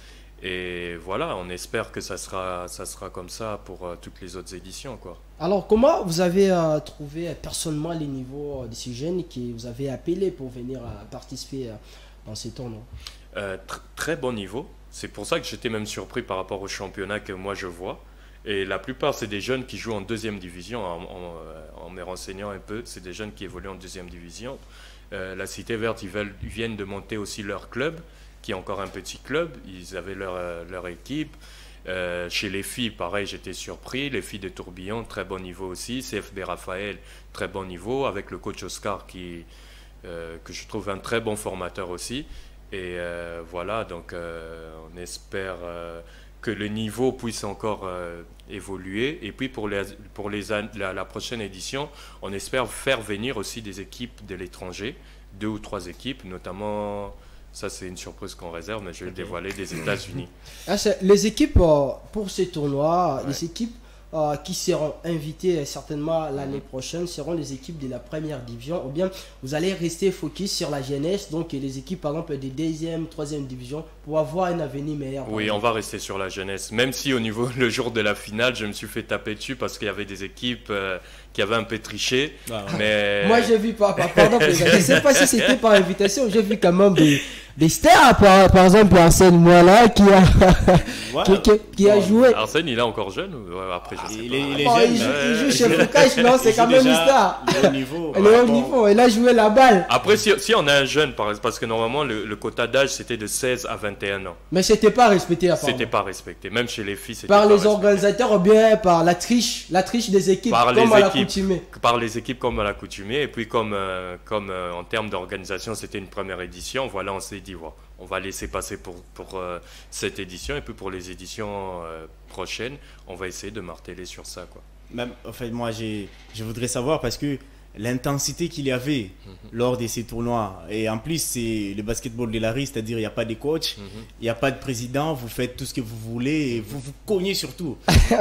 [SPEAKER 3] et voilà, on espère que ça sera, ça sera comme ça pour euh, toutes les autres éditions, quoi.
[SPEAKER 1] Alors comment vous avez euh, trouvé personnellement les niveaux de ces jeunes qui vous avez appelé pour venir euh, participer euh, dans ces tournois?
[SPEAKER 3] euh, tr Très bon niveau, c'est pour ça que j'étais même surpris par rapport au championnat que moi je vois. Et la plupart, c'est des jeunes qui jouent en deuxième division. En, en, en me renseignant un peu, c'est des jeunes qui évoluent en deuxième division. Euh, la Cité Verte, ils, veulent, ils viennent de monter aussi leur club, qui est encore un petit club. Ils avaient leur, leur équipe. Euh, chez les filles, pareil, j'étais surpris. Les filles de Tourbillon, très bon niveau aussi. C F B Raphaël, très bon niveau. Avec le coach Oscar, qui, euh, que je trouve un très bon formateur aussi. Et euh, voilà, donc euh, on espère... Euh, que le niveau puisse encore euh, évoluer. Et puis pour, les, pour les, la, la prochaine édition, on espère faire venir aussi des équipes de l'étranger, deux ou trois équipes, notamment, ça c'est une surprise qu'on réserve, mais je vais okay. le dévoiler, des États-Unis.
[SPEAKER 1] Ah, les équipes euh, pour ces tournois, ouais. les équipes euh, qui seront invitées certainement l'année mmh. prochaine seront les équipes de la première division, ou bien vous allez rester focus sur la jeunesse, donc les équipes par exemple des deuxième, troisième division pour avoir un avenir meilleur.
[SPEAKER 3] Oui, on va rester sur la jeunesse, même si au niveau le jour de la finale, je me suis fait taper dessus parce qu'il y avait des équipes euh, qui avaient un peu triché. Ah, ouais. Mais
[SPEAKER 1] moi j'ai vu, par, par, pardon, je ne sais pas si c'était par invitation, j'ai vu quand même des, des stars, par, par exemple Arsène Moala qui a, ouais. qui, qui, qui bon, a joué.
[SPEAKER 3] Arsène, il est encore jeune ou après je sais
[SPEAKER 2] il
[SPEAKER 3] pas.
[SPEAKER 2] Est, il, est
[SPEAKER 1] bon,
[SPEAKER 2] jeune,
[SPEAKER 1] il, joue,
[SPEAKER 2] euh,
[SPEAKER 1] il joue chez Foucache, non, c'est quand même une star.
[SPEAKER 2] Il est au niveau.
[SPEAKER 1] Il est au niveau, il a joué la balle.
[SPEAKER 3] Après, si, si on a un jeune, parce que normalement le, le quota d'âge c'était de seize à vingt et un ans.
[SPEAKER 1] Mais c'était pas respecté, apparemment.
[SPEAKER 3] C'était pas respecté, même chez les filles.
[SPEAKER 1] Par
[SPEAKER 3] pas
[SPEAKER 1] les
[SPEAKER 3] respecté.
[SPEAKER 1] organisateurs ou bien par la triche, la triche des équipes,
[SPEAKER 3] par
[SPEAKER 1] comme
[SPEAKER 3] les
[SPEAKER 1] à
[SPEAKER 3] équipes,
[SPEAKER 1] l'accoutumée.
[SPEAKER 3] Par les équipes comme à l'accoutumée, et puis comme, euh, comme euh, en termes d'organisation, c'était une première édition, voilà, on s'est dit, voilà, on va laisser passer pour, pour euh, cette édition, et puis pour les éditions euh, prochaines, on va essayer de marteler sur ça, quoi.
[SPEAKER 2] Même, en fait, moi, je voudrais savoir parce que l'intensité qu'il y avait mm-hmm. lors de ces tournois, et en plus c'est le basketball de la rue, c'est-à-dire il n'y a pas de coach, il mm-hmm. n'y a pas de président, vous faites tout ce que vous voulez et vous vous cognez surtout.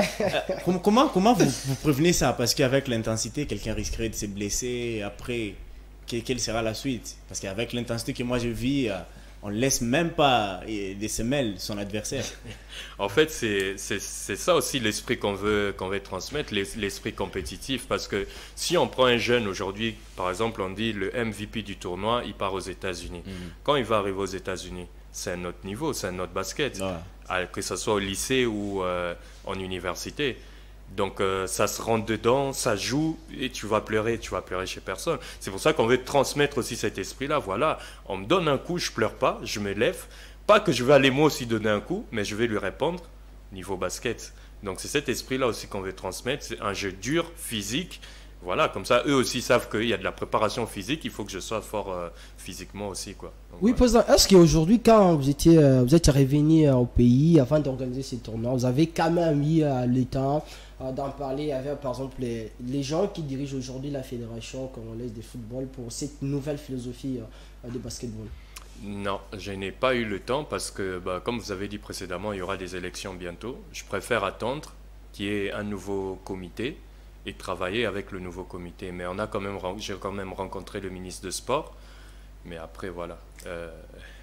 [SPEAKER 2] euh, comment comment vous, vous prévenez ça? Parce qu'avec l'intensité, quelqu'un risquerait de se blesser, après que, quelle sera la suite? Parce qu'avec l'intensité que moi je vis, euh, on ne laisse même pas des semelles son adversaire.
[SPEAKER 3] En fait, c'est ça aussi l'esprit qu'on veut, qu'on veut transmettre, l'esprit compétitif. Parce que si on prend un jeune aujourd'hui, par exemple, on dit le M V P du tournoi, il part aux États-Unis. Mmh. Quand il va arriver aux États-Unis, c'est un autre niveau, c'est un autre basket. Ouais. Que ce soit au lycée ou euh, en université. Donc euh, ça se rentre dedans, ça joue et tu vas pleurer, tu vas pleurer chez personne. C'est pour ça qu'on veut transmettre aussi cet esprit-là. Voilà, on me donne un coup, je pleure pas, je me lève. Pas que je vais aller moi aussi donner un coup, mais je vais lui répondre niveau basket. Donc c'est cet esprit-là aussi qu'on veut transmettre. C'est un jeu dur, physique. Voilà, comme ça, eux aussi savent qu'il y a de la préparation physique, il faut que je sois fort euh, physiquement aussi, quoi. Donc,
[SPEAKER 1] oui,
[SPEAKER 3] voilà.
[SPEAKER 1] Président, est-ce qu'aujourd'hui, quand vous étiez, euh, vous êtes revenu euh, au pays afin d'organiser ces tournois, vous avez quand même eu euh, le temps euh, d'en parler avec, par exemple, les, les gens qui dirigent aujourd'hui la fédération congolaise de football pour cette nouvelle philosophie euh, de basketball?
[SPEAKER 3] Non, je n'ai pas eu le temps parce que, bah, comme vous avez dit précédemment, il y aura des élections bientôt. Je préfère attendre qu'il y ait un nouveau comité et travailler avec le nouveau comité. Mais on a quand même, j'ai quand même rencontré le ministre de Sport. Mais après, voilà. Euh,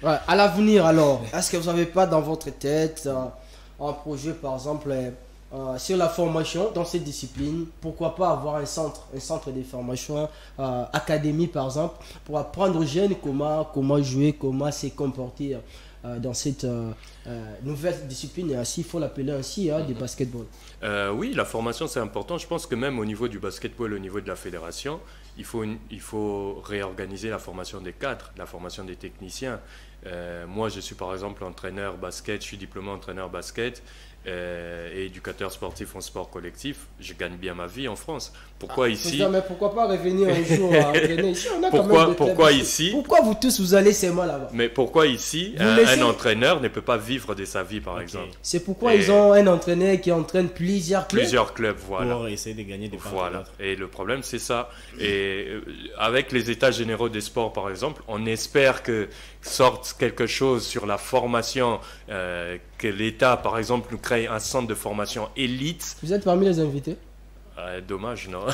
[SPEAKER 1] Ouais, à l'avenir alors, est-ce que vous n'avez pas dans votre tête euh, un projet par exemple euh, euh, sur la formation dans cette discipline? Pourquoi pas avoir un centre, un centre de formation, euh, académie par exemple, pour apprendre aux jeunes comment, comment jouer, comment se comporter euh, dans cette euh, euh, nouvelle discipline, et ainsi il faut l'appeler ainsi, hein, du basketball.
[SPEAKER 3] Euh, oui, la formation c'est important. Je pense que même au niveau du basketball, au niveau de la fédération, il faut, une, il faut réorganiser la formation des cadres, la formation des techniciens. Euh, moi, je suis par exemple entraîneur basket, je suis diplômé entraîneur basket euh, et éducateur sportif en sport collectif. Je gagne bien ma vie en France. Pourquoi
[SPEAKER 1] Ah,
[SPEAKER 3] ici
[SPEAKER 1] dire, mais pourquoi pas revenir un jour à entraîner ici? On a quand
[SPEAKER 3] Pourquoi,
[SPEAKER 1] même des
[SPEAKER 3] pourquoi
[SPEAKER 1] clubs
[SPEAKER 3] ici
[SPEAKER 1] Pourquoi vous tous vous allez seulement là-bas?
[SPEAKER 3] Mais pourquoi ici
[SPEAKER 1] Vous
[SPEAKER 3] un,
[SPEAKER 1] laissez-
[SPEAKER 3] un entraîneur ne peut pas vivre de sa vie, par
[SPEAKER 2] Ok.
[SPEAKER 3] exemple?
[SPEAKER 1] C'est pourquoi
[SPEAKER 3] Et-
[SPEAKER 1] ils ont un entraîneur qui entraîne plusieurs clubs.
[SPEAKER 3] Plusieurs clubs, voilà.
[SPEAKER 2] Pour essayer de gagner des parts de
[SPEAKER 3] Voilà.
[SPEAKER 2] l'autre.
[SPEAKER 3] Et le problème, c'est ça. Et euh, avec les états généraux des sports, par exemple, on espère que sorte quelque chose sur la formation, euh, que l'État, par exemple, nous crée un centre de formation élite.
[SPEAKER 1] Vous êtes parmi les invités.
[SPEAKER 3] Euh, dommage, non?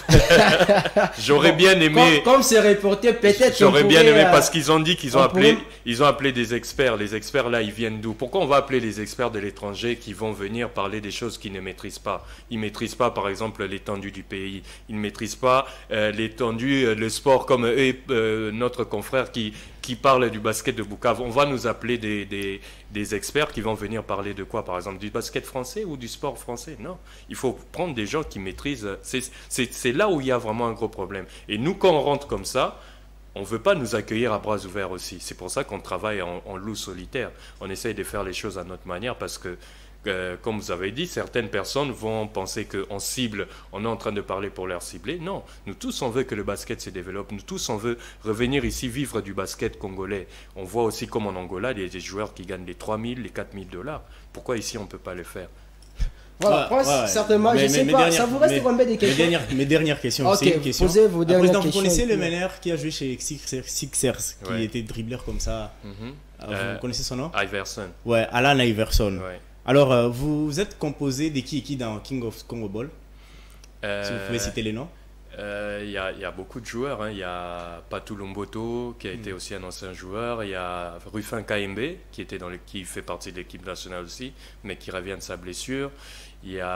[SPEAKER 3] J'aurais bien aimé.
[SPEAKER 1] Comme, comme c'est reporté, peut-être.
[SPEAKER 3] J'aurais
[SPEAKER 1] qu'on
[SPEAKER 3] bien
[SPEAKER 1] pourrait,
[SPEAKER 3] aimé
[SPEAKER 1] euh,
[SPEAKER 3] parce qu'ils ont dit qu'ils ont
[SPEAKER 1] on
[SPEAKER 3] appelé,
[SPEAKER 1] pourrait-
[SPEAKER 3] ils ont appelé des experts. Les experts là, ils viennent d'où? Pourquoi on va appeler les experts de l'étranger qui vont venir parler des choses qu'ils ne maîtrisent pas? Ils maîtrisent pas, par exemple, l'étendue du pays. Ils ne maîtrisent pas euh, l'étendue, euh, le sport comme eux, et, euh, notre confrère qui qui parle du basket de Bukavu. On va nous appeler des, des, des experts qui vont venir parler de quoi? Par exemple, du basket français ou du sport français? Non. Il faut prendre des gens qui maîtrisent. C'est c'est- c'est là où il y a vraiment un gros problème. Et nous, quand on rentre comme ça, on ne veut pas nous accueillir à bras ouverts aussi. C'est pour ça qu'on travaille en, en loup solitaire. On essaye de faire les choses à notre manière parce que, euh, comme vous avez dit, certaines personnes vont penser qu'en cible, on est en train de parler pour leur cibler. Non, nous tous, on veut que le basket se développe. Nous tous, on veut revenir ici vivre du basket congolais. On voit aussi comme en Angola, il y a des joueurs qui gagnent les trois mille, les quatre mille dollars. Pourquoi ici, on ne peut pas le faire?
[SPEAKER 1] Voilà,
[SPEAKER 2] Ouais,
[SPEAKER 1] pense,
[SPEAKER 2] ouais, ouais.
[SPEAKER 1] certainement,
[SPEAKER 2] Mais-
[SPEAKER 1] je
[SPEAKER 2] mais
[SPEAKER 1] sais
[SPEAKER 2] mes
[SPEAKER 1] pas,
[SPEAKER 2] dernières-
[SPEAKER 1] ça vous reste
[SPEAKER 2] mes-
[SPEAKER 1] combien de
[SPEAKER 2] Mes
[SPEAKER 1] questions?
[SPEAKER 2] dernières, mes dernières questions,
[SPEAKER 1] Ok,
[SPEAKER 2] c'est une question.
[SPEAKER 1] posez vos
[SPEAKER 2] Ah,
[SPEAKER 1] dernières
[SPEAKER 2] président, vous
[SPEAKER 1] questions
[SPEAKER 2] connaissez
[SPEAKER 1] et
[SPEAKER 2] le
[SPEAKER 1] puis-
[SPEAKER 2] meneur qui a joué chez Sixers, Sixers, qui
[SPEAKER 3] Ouais.
[SPEAKER 2] était dribbleur comme ça.
[SPEAKER 3] Mhm.
[SPEAKER 2] Ah,
[SPEAKER 3] Euh,
[SPEAKER 2] Vous connaissez son nom?
[SPEAKER 3] Iverson.
[SPEAKER 2] Ouais, Alan Iverson.
[SPEAKER 3] Ouais.
[SPEAKER 2] Alors, euh, vous êtes composé de qui et qui dans King of Congo Ball? Si vous
[SPEAKER 3] Euh,
[SPEAKER 2] pouvez citer les noms.
[SPEAKER 3] Euh, Il y, a, il y a beaucoup de joueurs. hein. Il y a Patou Lomboto, qui a été aussi un ancien joueur. Il y a Rufin Kaembe, qui, était dans le- qui fait partie de l'équipe nationale aussi, mais qui revient de sa blessure. Il y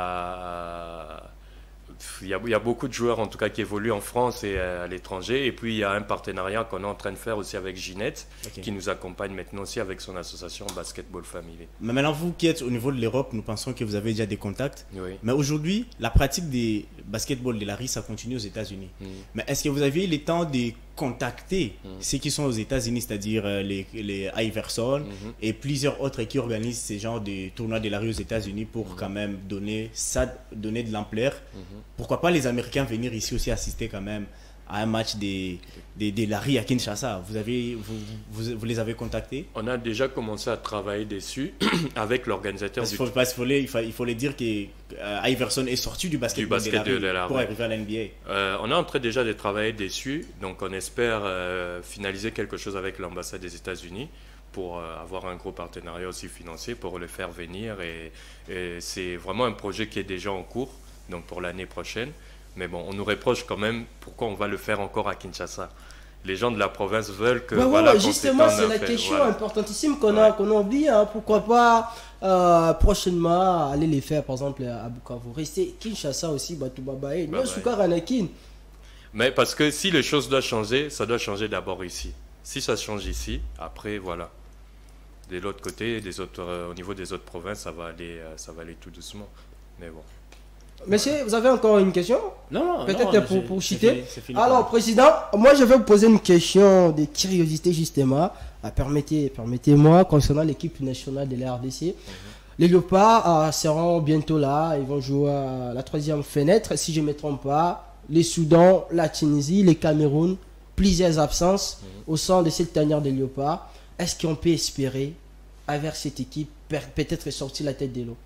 [SPEAKER 3] a, il y a, il y a beaucoup de joueurs, en tout cas, qui évoluent en France et à l'étranger. Et puis, il y a un partenariat qu'on est en train de faire aussi avec Ginette,
[SPEAKER 2] Ok.
[SPEAKER 3] qui nous accompagne maintenant aussi avec son association Basketball Family.
[SPEAKER 2] Mais maintenant, vous qui êtes au niveau de l'Europe, nous pensons que vous avez déjà des contacts.
[SPEAKER 3] Oui.
[SPEAKER 2] Mais aujourd'hui, la pratique des basketball, de la R I, ça continue aux États-Unis.
[SPEAKER 3] Mm.
[SPEAKER 2] Mais est-ce que vous avez eu le temps de contacter
[SPEAKER 3] Mm.
[SPEAKER 2] ceux qui sont aux États-Unis, c'est-à-dire euh, les, les Iverson
[SPEAKER 3] Mhm.
[SPEAKER 2] et plusieurs autres qui organisent ces genres de tournois de la R I aux États-Unis pour quand même donner ça, donner de l'ampleur?
[SPEAKER 3] Mhm.
[SPEAKER 2] Pourquoi pas les Américains venir ici aussi assister quand même à un match de, de, de la R I à Kinshasa? Vous, avez, vous, vous, vous les avez contactés?
[SPEAKER 3] On a déjà commencé à travailler dessus avec l'organisateur
[SPEAKER 2] Parce
[SPEAKER 3] du
[SPEAKER 2] qu'il faut, parce qu'il faut les- il faut, il faut les dire que euh, Iverson est sorti du basket,
[SPEAKER 3] Du basket
[SPEAKER 2] de
[SPEAKER 3] de
[SPEAKER 2] la
[SPEAKER 3] la
[SPEAKER 2] R I pour
[SPEAKER 3] R I.
[SPEAKER 2] arriver à la N B A.
[SPEAKER 3] Euh, on est en train déjà de travailler dessus, donc on espère euh, finaliser quelque chose avec l'ambassade des États-Unis pour euh, avoir un gros partenariat aussi financier pour le faire venir. Et, et c'est vraiment un projet qui est déjà en cours, donc pour l'année prochaine. Mais bon, on nous reproche quand même pourquoi on va le faire encore à Kinshasa. Les gens de la province veulent que
[SPEAKER 1] Ouais, ouais,
[SPEAKER 3] voilà,
[SPEAKER 1] ouais,
[SPEAKER 3] qu'on
[SPEAKER 1] justement,
[SPEAKER 3] s'étende
[SPEAKER 1] c'est
[SPEAKER 3] un
[SPEAKER 1] la
[SPEAKER 3] peu,
[SPEAKER 1] question
[SPEAKER 3] voilà.
[SPEAKER 1] importantissime qu'on a,
[SPEAKER 3] Ouais.
[SPEAKER 1] qu'on a oublié. Hein. Pourquoi pas euh, prochainement aller les faire, par exemple, à Bukavu. Rester Kinshasa aussi, Batoubabae,
[SPEAKER 3] Bah,
[SPEAKER 1] Nyosukar Anakin.
[SPEAKER 3] Mais parce que si les choses doivent changer, ça doit changer d'abord ici. Si ça change ici, après voilà. De l'autre côté, des autres, euh, au niveau des autres provinces, ça va aller, euh, ça va aller tout doucement. Mais bon.
[SPEAKER 1] Monsieur, vous avez encore une question?
[SPEAKER 2] Non, non,
[SPEAKER 1] Peut-être
[SPEAKER 2] non,
[SPEAKER 1] pour,
[SPEAKER 2] c'est-
[SPEAKER 1] pour
[SPEAKER 2] c'est
[SPEAKER 1] citer.
[SPEAKER 2] fini, c'est fini.
[SPEAKER 1] Alors, président, moi je vais vous poser une question de curiosité justement. Ah, permettez, permettez-moi, concernant l'équipe nationale de la R D C. Les Léopards ah, seront bientôt là. Ils vont jouer à la troisième fenêtre, si je ne me trompe pas. Les Soudan, la Tunisie, les Cameroun, plusieurs absences au sein de cette tanière des Léopards. Est-ce qu'on peut espérer, avec cette équipe, per- peut-être sortir la tête de l'eau?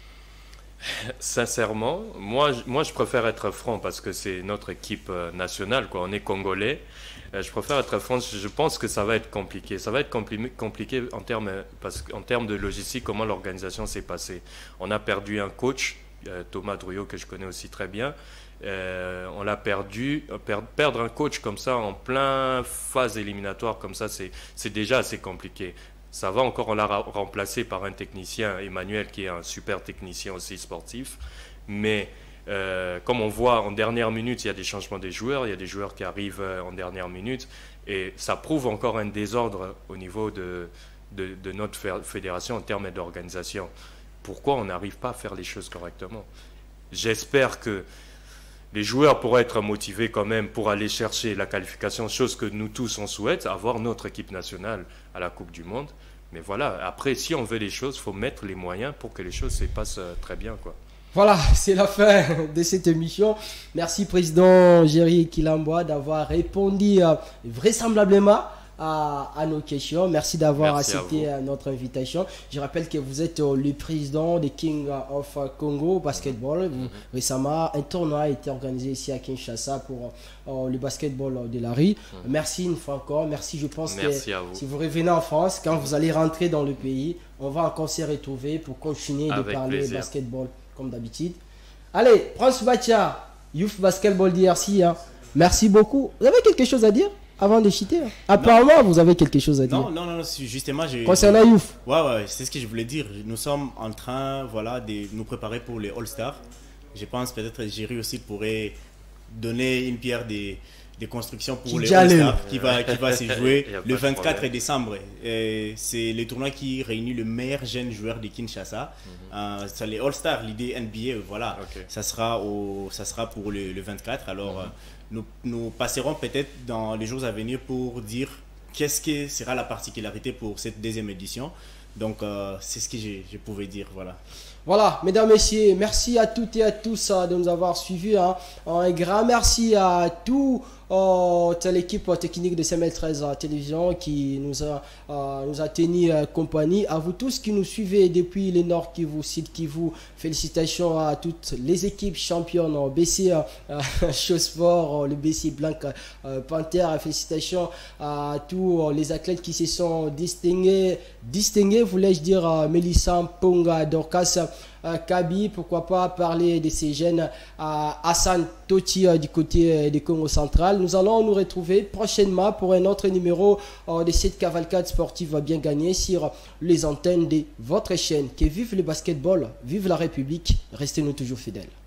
[SPEAKER 3] Sincèrement, moi, je- moi je préfère être franc parce que c'est notre équipe euh, nationale, quoi. On est congolais. Euh, je préfère être franc. Je pense que ça va être compliqué. Ça va être compli- compliqué en termes, euh, parce qu'en termes de logistique, comment l'organisation s'est passée. On a perdu un coach, euh, Thomas Drouillot, que je connais aussi très bien. Euh, on l'a perdu. Euh, per- perdre un coach comme ça en plein phase éliminatoire comme ça, c'est c'est déjà assez compliqué. Ça va encore, on l'a remplacé par un technicien, Emmanuel, qui est un super technicien aussi sportif. Mais euh, comme on voit en dernière minute, il y a des changements des joueurs, il y a des joueurs qui arrivent en dernière minute. Et ça prouve encore un désordre au niveau de, de, de notre fédération en termes d'organisation. Pourquoi on n'arrive pas à faire les choses correctement? J'espère que les joueurs pourraient être motivés quand même pour aller chercher la qualification, chose que nous tous on souhaite, avoir notre équipe nationale à la Coupe du Monde. Mais voilà, après, si on veut les choses, il faut mettre les moyens pour que les choses se passent très bien, quoi.
[SPEAKER 1] Voilà, c'est la fin de cette émission. Merci, Président Jerry Kilamboa, d'avoir répondu euh, vraisemblablement à, à nos questions. Merci d'avoir accepté notre invitation. Je rappelle que vous êtes euh, le président des King of Congo Basketball. Vous, mm-hmm. Récemment, un tournoi a été organisé ici à Kinshasa pour euh, le basketball de la rue. Mm-hmm. Merci une fois encore. Merci, je pense
[SPEAKER 3] Merci
[SPEAKER 1] que
[SPEAKER 3] vous.
[SPEAKER 1] Si vous revenez en France, quand vous allez rentrer dans le pays, on va encore se retrouver pour continuer Avec de parler plaisir. basketball comme d'habitude. Allez, Prince Bacha, Youth Basketball D R C. Hein. Merci beaucoup. Vous avez quelque chose à dire avant de chuter? Apparemment, non. Vous avez quelque chose à dire.
[SPEAKER 2] Non, non, non, justement, j'ai...
[SPEAKER 1] Concernant Youth.
[SPEAKER 2] Ouais, ouais, c'est ce que je voulais dire. Nous sommes en train, voilà, de nous préparer pour les All-Stars. Je pense peut-être que Jerry aussi pourrait donner une pierre des, des constructions pour qui les All-Stars qui va, qui va se jouer le vingt-quatre décembre. C'est le tournoi qui réunit le meilleur jeune joueur de Kinshasa. Mm-hmm. euh, c'est les All-Stars, l'idée N B A, voilà. Okay. Ça, sera au, ça sera pour le, le vingt-quatre. Alors, mm-hmm. euh, Nous, nous passerons peut-être dans les jours à venir pour dire qu'est-ce que sera la particularité pour cette deuxième édition. Donc, euh, c'est ce que je, je pouvais dire. Voilà.
[SPEAKER 1] Voilà, mesdames, messieurs, merci à toutes et à tous uh, de nous avoir suivis. Hein. Un grand merci à tout uh, l'équipe technique de C M L treize uh, Télévision qui nous a, uh, nous a tenu uh, compagnie. À vous tous qui nous suivez depuis le Nord Kivu, Sud Kivu, félicitations à toutes les équipes championnes, uh, B C uh, Chausport, uh, le B C Blanc uh, Panther. Félicitations à tous uh, les athlètes qui se sont distingués, distingués voulais-je dire, uh, Mélissa Mponga, Dorcas, Uh, Kabi, pourquoi pas parler de ces jeunes uh, Hassan Toti uh, du côté uh, du Congo central. Nous allons nous retrouver prochainement pour un autre numéro uh, de cette cavalcade sportive bien gagnée sur les antennes de votre chaîne. Que vive le basketball, vive la République, restez-nous toujours fidèles.